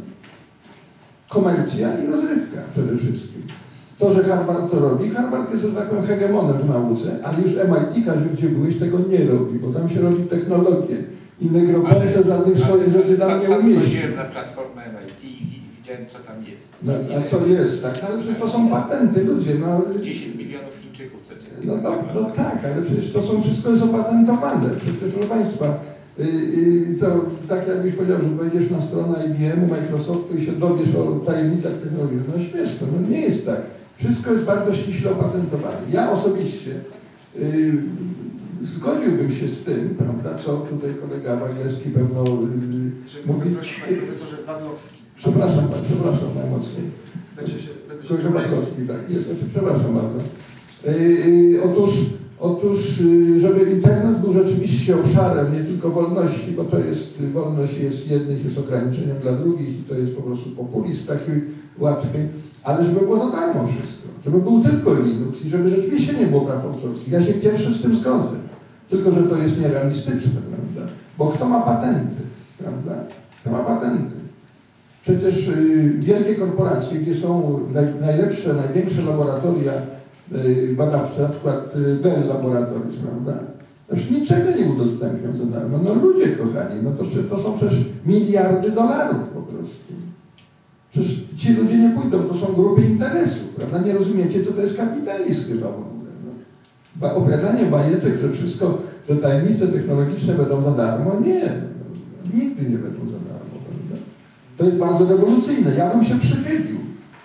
Komercja i rozrywka przede wszystkim. To, że Harvard to robi, Harvard jest, że tak powiem, hegemonem w nauce, ale już M I T, każdy, gdzie byłeś, tego nie robi, bo tam się robi technologię. Inne gropęce żadnych swoich rzeczy tam nie umieści. Chodziłem na platformę M I T i widziałem, co tam jest. No, a co jest, tak? Ale przecież to są patenty, ludzie. No, dziesięć milionów Chińczyków codziennie. No, to, no tak, ale przecież to są, wszystko jest opatentowane. Przecież, proszę Państwa, yy, yy, to tak jakbyś powiedział, że wejdziesz na stronę I B M-u, Microsoftu i się dowiesz o tajemnicach technologii. No śmieszne, no nie jest tak. Wszystko jest bardzo ściśle opatentowane. Ja osobiście yy, zgodziłbym się z tym, prawda, co tutaj kolega Wagleski pewno yy, mówi. Proszę, panie profesorze Wagłowski. Przepraszam, przepraszam najmocniej. Będzie się, będzie się Kolega Wagłowski, tak, jest, znaczy, przepraszam bardzo. Yy, yy, otóż, otóż yy, żeby internet był rzeczywiście obszarem nie tylko wolności, bo to jest, wolność jest jednych, jest ograniczeniem dla drugich i to jest po prostu populizm taki łatwy, ale żeby było za darmo wszystko, żeby był tylko Linux i żeby rzeczywiście nie było praw autorskich. Ja się pierwszy z tym zgodzę, tylko że to jest nierealistyczne, prawda? Bo kto ma patenty, prawda? Kto ma patenty? Przecież y, wielkie korporacje, gdzie są naj, najlepsze, największe laboratoria y, badawcze, na przykład y, Bell Laboratories, prawda? Znaczy niczego nie udostępnią za darmo. No ludzie kochani, no to, to są przecież miliardy dolarów po prostu. Przecież ci ludzie nie pójdą, to są grupy interesów, prawda? Nie rozumiecie, co to jest kapitalizm chyba w ogóle. No. Ba, opowiadanie bajeczek, że wszystko, że tajemnice technologiczne będą za darmo, nie. No, nigdy nie będą za darmo, prawda? To jest bardzo rewolucyjne. Ja bym się przychylił.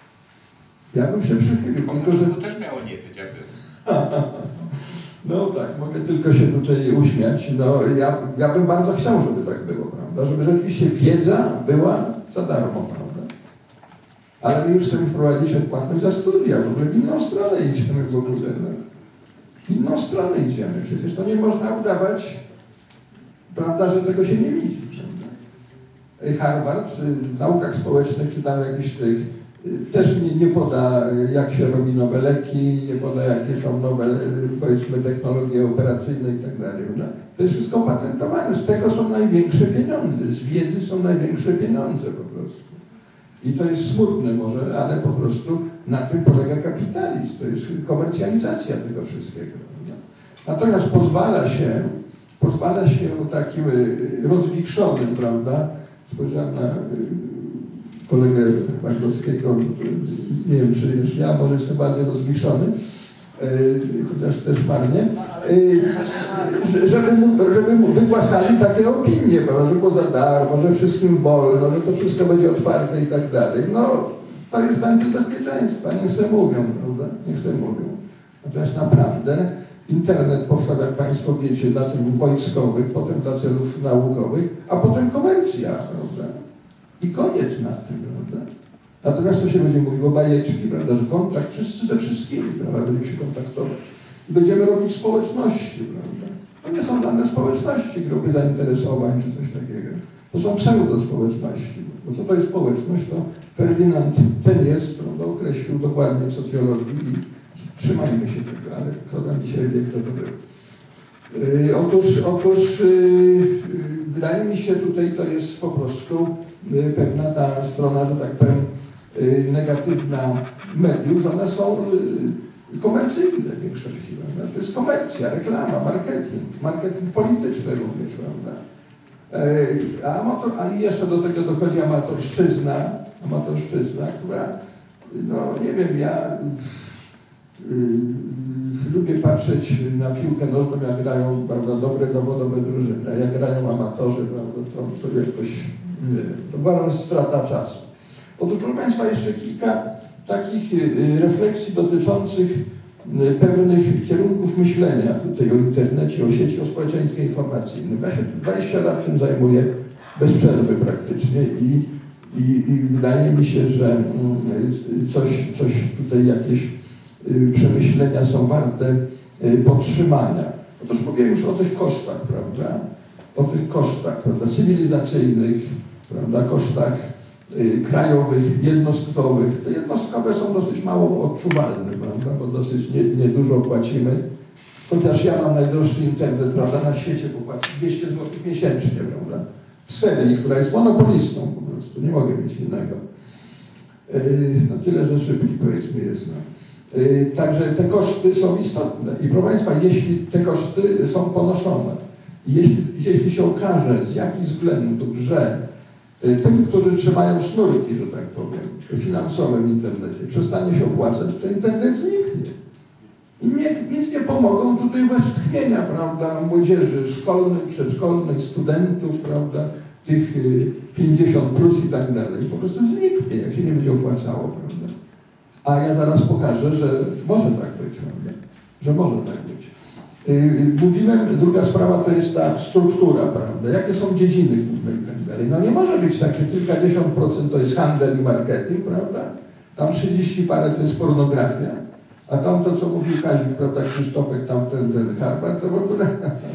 Ja bym się przychylił. Po tylko, że... to też miało nie być, jakby. No tak, mogę tylko się tutaj uśmiać. No, ja, ja bym bardzo chciał, żeby tak było, prawda? Żeby rzeczywiście wiedza była za darmo, prawda? Ale my już chcemy wprowadzić odpłatność za studia, w ogóle w inną stronę idziemy w ogóle. No. W inną stronę idziemy. Przecież to nie można udawać, prawda, że tego się nie widzi. Prawda? Harvard w naukach społecznych, czy tam jakichś tych, też nie, nie poda, jak się robi nowe leki, nie poda, jakie są nowe, powiedzmy, technologie operacyjne i tak dalej. To jest wszystko patentowane. Z tego są największe pieniądze. Z wiedzy są największe pieniądze po prostu. I to jest smutne może, ale po prostu na tym polega kapitalizm. To jest komercjalizacja tego wszystkiego. Prawda? Natomiast pozwala się, pozwala się takim rozwichrzonym, prawda? Spojrzałem na kolegę Wagłowskiego, nie wiem, czy jest ja, może jestem bardziej rozwichrzony, chociaż też marnie, żeby mu, żeby mu wygłaszali takie opinie, prawda, że było za darmo, że wszystkim wolno, że to wszystko będzie otwarte i tak dalej. No, to jest wentyl bezpieczeństwa, niech se mówią, prawda, niech se mówią. Natomiast naprawdę internet powstał, jak Państwo wiecie, dla celów wojskowych, potem dla celów naukowych, a potem komercja, prawda, i koniec na tym, prawda. Natomiast to się będzie mówiło bajeczki, prawda, że kontakt wszyscy ze wszystkimi, prawda, będziemy się kontaktować. I będziemy robić społeczności, prawda. To nie są żadne społeczności, grupy zainteresowań czy coś takiego. To są pseudospołeczności. Bo co to jest społeczność, to Ferdynand ten jest, prawda, określił dokładnie w socjologii i trzymajmy się tego, ale kto tam dzisiaj wie, kto to był. Yy, otóż, otóż yy, wydaje mi się, tutaj to jest po prostu yy, pewna ta strona, że tak powiem, yy, negatywna mediów, że one są yy, komercyjne w większości. Prawda? To jest komercja, reklama, marketing, marketing polityczny również, prawda? Yy, a, amator, a jeszcze do tego dochodzi amatorszczyzna, amatorszczyzna, która, no nie wiem, ja Yy, lubię patrzeć na piłkę nożną, jak grają, prawda, dobre zawodowe drużyny, a jak grają amatorzy, prawda, to, to jakoś, nie wiem, to była strata czasu. Otóż, proszę Państwa, jeszcze kilka takich yy, refleksji dotyczących pewnych kierunków myślenia tutaj o internecie, o sieci, o społeczeństwie informacyjnym. Ja się dwadzieścia lat tym zajmuję bez przerwy praktycznie i, i, i wydaje mi się, że coś, coś tutaj jakieś przemyślenia są warte podtrzymania. Otóż mówię już o tych kosztach, prawda? O tych kosztach, prawda? Cywilizacyjnych, prawda? Kosztach y, krajowych, jednostkowych. Te jednostkowe są dosyć mało odczuwalne, prawda? Bo dosyć niedużo nie płacimy. Chociaż ja mam najdroższy internet, prawda? Na świecie, bo płacę dwieście złotych miesięcznie, prawda? W Sferii, która jest monopolistą po prostu. Nie mogę mieć innego. Yy, no tyle, że szybki, powiedzmy, jest. No. Także te koszty są istotne i proszę Państwa, jeśli te koszty są ponoszone, jeśli, jeśli się okaże z jakichś względów, że tym, którzy trzymają sznurki, że tak powiem, finansowe w internecie, przestanie się opłacać, to internet zniknie. I nie, nic nie pomogą tutaj westchnienia, prawda, młodzieży szkolnych, przedszkolnych, studentów, prawda, tych pięćdziesiąt plus i tak dalej. Po prostu zniknie, jak się nie będzie opłacało, prawda. A ja zaraz pokażę, że może tak być, prawda? Że może tak być. Yy, mówiłem, druga sprawa to jest ta struktura, prawda? Jakie są dziedziny główne i tak dalej. No nie może być tak, że kilkadziesiąt procent to jest handel i marketing, prawda? Tam trzydzieści parę to jest pornografia, a tam to, co mówił Kazik, prawda, Krzysztofek, tam ten, ten Harvard, to w ogóle,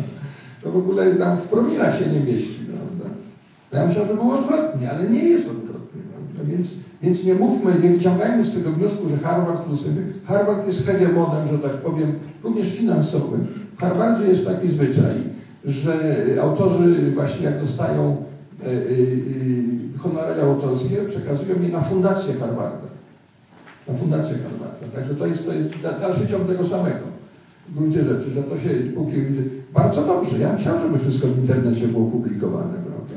to w ogóle tam w promilach się nie mieści, prawda? Ja myślałem, że było odwrotnie, ale nie jest odwrotnie, prawda? Więc Więc nie mówmy, nie wyciągajmy z tego wniosku, że Harvard, Harvard jest hegemonem, że tak powiem, również finansowym. W Harvardzie jest taki zwyczaj, że autorzy właśnie jak dostają y, y, honoraria autorskie, przekazują je na fundację Harvarda. Na fundację Harvarda. Także to jest, to jest dalszy ciąg tego samego w gruncie rzeczy, że to się bardzo dobrze. Ja chciałem, żeby wszystko w internecie było publikowane, prawda?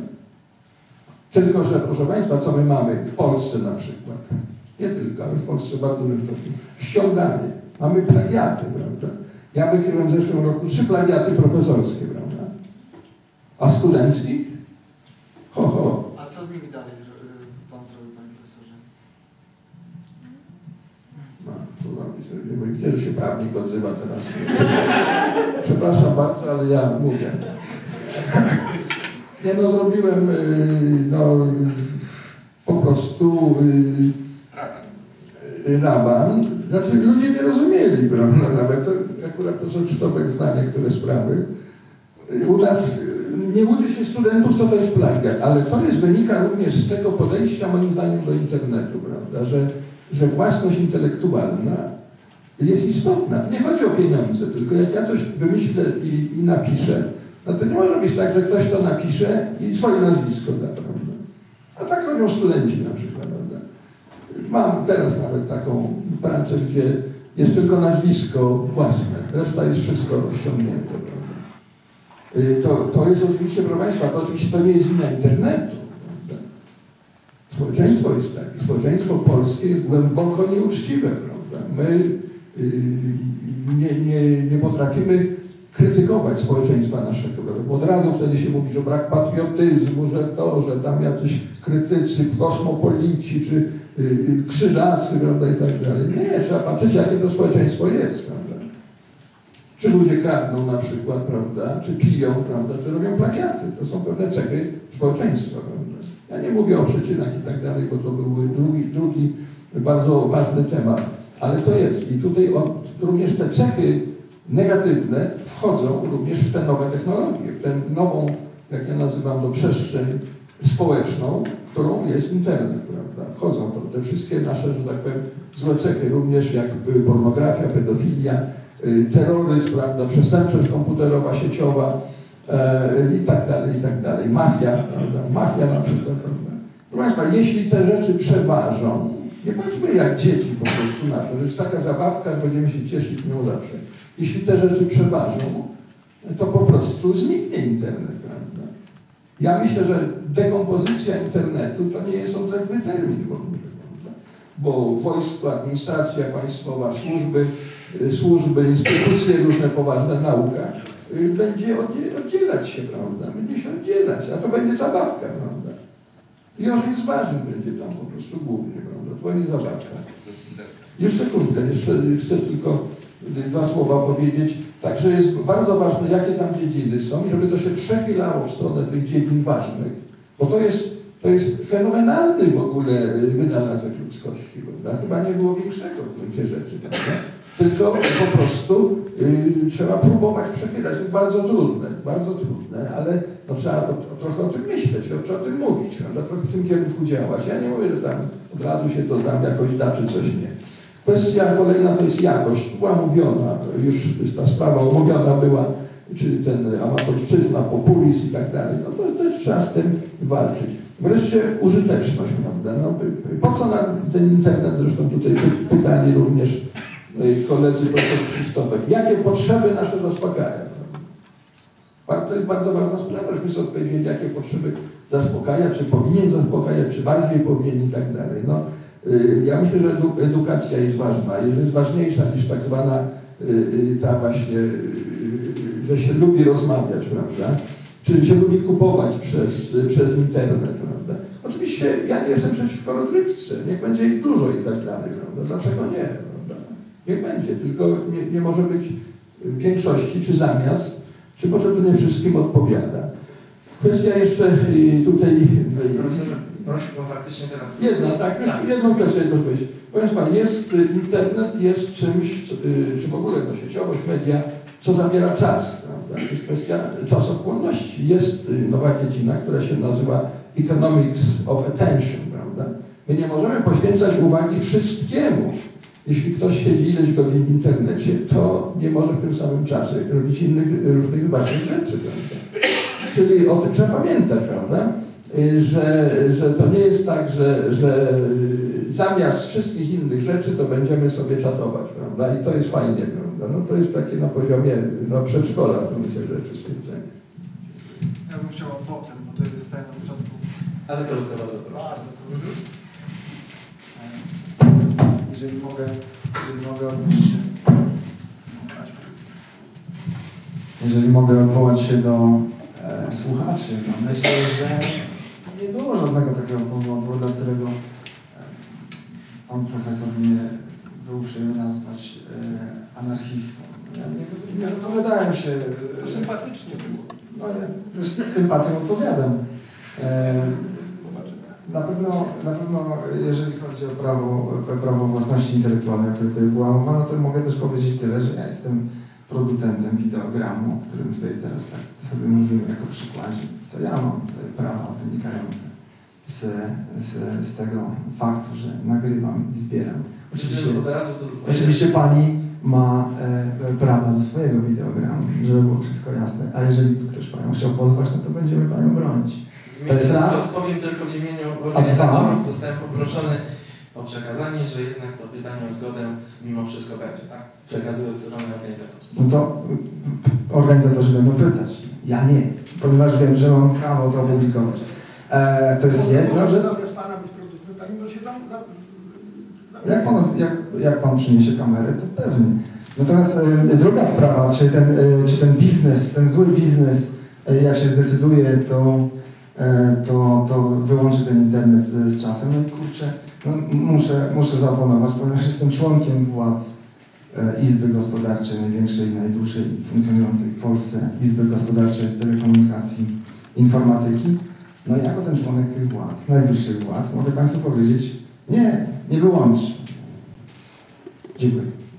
Tylko że, proszę Państwa, co my mamy w Polsce na przykład, nie tylko, ale w Polsce bardzo dużym stopniu, ściąganie. Mamy plagiaty, prawda? Ja wykryłem w zeszłym roku trzy plagiaty profesorskie, prawda? A studenckich? Ho, ho. A co z nimi dalej Pan zrobił, Panie Profesorze? No, to mam, bo widzę, że się prawnik odzywa teraz. Przepraszam bardzo, ale ja mówię. Nie no, zrobiłem no, po prostu yy, raban. Znaczy ludzie nie rozumieli, prawda, nawet to akurat profesor Krzysztofek zna niektóre sprawy. U nas nie uczy się studentów, co to jest plagiat, ale to jest wynika również z tego podejścia, moim zdaniem, do internetu, prawda, że, że własność intelektualna jest istotna. Nie chodzi o pieniądze, tylko jak ja coś wymyślę i, i napiszę, no to nie może być tak, że ktoś to napisze i swoje nazwisko da, prawda? A tak robią studenci na przykład, prawda? Mam teraz nawet taką pracę, gdzie jest tylko nazwisko własne, reszta jest wszystko ściągnięte, prawda? To, to jest oczywiście, proszę Państwa, to oczywiście to nie jest wina internetu, prawda? Społeczeństwo jest takie, społeczeństwo polskie jest głęboko nieuczciwe, prawda? My yy, nie, nie, nie potrafimy krytykować społeczeństwa naszego, bo od razu wtedy się mówi, że brak patriotyzmu, że to, że tam jacyś krytycy, kosmopolici, czy yy, krzyżacy, prawda, i tak dalej. Nie, trzeba patrzeć, jakie to społeczeństwo jest, prawda. Czy ludzie kradną na przykład, prawda, czy piją, prawda, czy robią plagiaty. To są pewne cechy społeczeństwa, prawda. Ja nie mówię o przyczynach i tak dalej, bo to byłby drugi, drugi bardzo ważny temat, ale to jest. I tutaj od, również te cechy negatywne wchodzą również w te nowe technologie, w tę nową, jak ja nazywam to, przestrzeń społeczną, którą jest internet, prawda. Wchodzą to, te wszystkie nasze, że tak powiem, złe cechy, również jak pornografia, pedofilia, terroryzm, prawda, przestępczość komputerowa, sieciowa e, i tak dalej, i tak dalej. Mafia, prawda, mafia na przykład, prawda. Proszę Państwa, jeśli te rzeczy przeważą, nie patrzmy jak dzieci po prostu na to, że jest taka zabawka, będziemy się cieszyć nią zawsze. Jeśli te rzeczy przeważą, to po prostu zniknie internet, prawda. Ja myślę, że dekompozycja internetu to nie jest odległy termin w ogóle, prawda. Bo wojsko, administracja państwowa, służby, służby, instytucje, różne poważne, nauka będzie oddzielać się, prawda, będzie się oddzielać, a to będzie zabawka, prawda. I Jorzin ważny będzie tam po prostu głównie, prawda, to będzie zabawka. Już sekundę, jeszcze chcę tylko dwa słowa powiedzieć. Także jest bardzo ważne, jakie tam dziedziny są i żeby to się przechylało w stronę tych dziedzin ważnych, bo to jest, to jest fenomenalny w ogóle wynalazek ludzkości, prawda? Chyba nie było większego w gruncie rzeczy, prawda? Tylko po prostu y, trzeba próbować przechylać. To jest bardzo trudne, bardzo trudne, ale no, trzeba o, o, trochę o tym myśleć, trzeba o tym mówić, prawda? Trochę w tym kierunku działać. Ja nie mówię, że tam od razu się to tam jakoś da, czy coś nie. Kwestia kolejna to jest jakość. Była mówiona, już ta sprawa omówiona była, czy ten amatorszczyzna, populizm i tak dalej. No to też trzeba z tym walczyć. Wreszcie użyteczność, prawda? No, po co nam ten internet, zresztą tutaj pytali również koledzy profesor Krzysztofek, jakie potrzeby nasze zaspokaja? To jest bardzo ważna sprawa, żebyśmy sobie odpowiedzieli, jakie potrzeby zaspokaja, czy powinien zaspokajać, czy bardziej powinien i tak dalej. No, ja myślę, że edukacja jest ważna, jest ważniejsza niż tak zwana ta właśnie, że się lubi rozmawiać, prawda? Czy się lubi kupować przez, przez internet, prawda? Oczywiście ja nie jestem przeciwko rozrywce, niech będzie ich dużo i tak dalej, prawda? Dlaczego nie, prawda? Niech będzie, tylko nie, nie może być w większości, czy zamiast, czy może to nie wszystkim odpowiada. Kwestia jeszcze tutaj... Profesorze, prosiłbym faktycznie teraz... Jedna, tak, już tak. jedną kwestię też powiedzieć. Proszę Państwa, jest, internet jest czymś, czy w ogóle no, sieciowość, media, co zabiera czas, prawda? To jest kwestia czasochłonności. Jest nowa dziedzina, która się nazywa Economics of Attention, prawda? My nie możemy poświęcać uwagi wszystkiemu. Jeśli ktoś siedzi ileś godzin w internecie, to nie może w tym samym czasie robić innych różnych ważnych rzeczy, prawda? Czyli o tym trzeba pamiętać, prawda? Że, że to nie jest tak, że, że zamiast wszystkich innych rzeczy to będziemy sobie czatować, prawda? I to jest fajnie, prawda? No to jest takie na poziomie no, przedszkola w gruncie rzeczy stwierdzenie. Ja bym chciał odwocem, bo to jest zostaje na początku. Ale krótko, bardzo proszę. Bardzo krótko. Jeżeli mogę, jeżeli mogę odnieść się. Jeżeli mogę odwołać się do e, słuchaczy, no myślę, że nie było żadnego takiego powodu, dla którego e, pan profesor mnie był uprzejmy nazwać e, anarchistą. Ja nie, nie wypowiadałem się... To sympatycznie było. No ja już z sympatią odpowiadam. E, na pewno, na pewno, jeżeli chodzi o prawo, prawo własności intelektualnej, o której tutaj była mowa, no to mogę też powiedzieć tyle, że ja jestem producentem wideogramu, o którym tutaj teraz tak sobie mówimy jako przykładzie. To ja mam tutaj prawa wynikające z, z, z tego faktu, że nagrywam i zbieram. Oczywiście, od razu to... oczywiście pani ma e, prawa do swojego wideogramu, żeby było wszystko jasne. A jeżeli ktoś panią chciał pozwać, no to będziemy panią bronić. To jest raz. Powiem tylko w imieniu organizatorów. Zostałem poproszony o przekazanie, że jednak to pytanie o zgodę mimo wszystko będzie, tak? Przekazuję ze strony organizatorów. No to organizatorzy będą pytać. Ja nie, ponieważ wiem, że mam prawo to opublikować. E, to jest jedno, że... Mogę z pana być producentem, mimo się tam... Jak pan, jak, jak pan przyniesie kamerę, to pewnie. Natomiast e, druga sprawa, czy ten, e, czy ten biznes, ten zły biznes, e, jak się zdecyduje, to, e, to, to wyłączy ten internet z, z czasem. No i kurczę, no, muszę, muszę zaoponować, ponieważ jestem członkiem władz e, Izby Gospodarczej, największej, najdłuższej funkcjonującej w Polsce Izby Gospodarczej Telekomunikacji Informatyki. No i jako ten członek tych władz, najwyższych władz, mogę Państwu powiedzieć, nie, nie wyłączy. Dziękuję.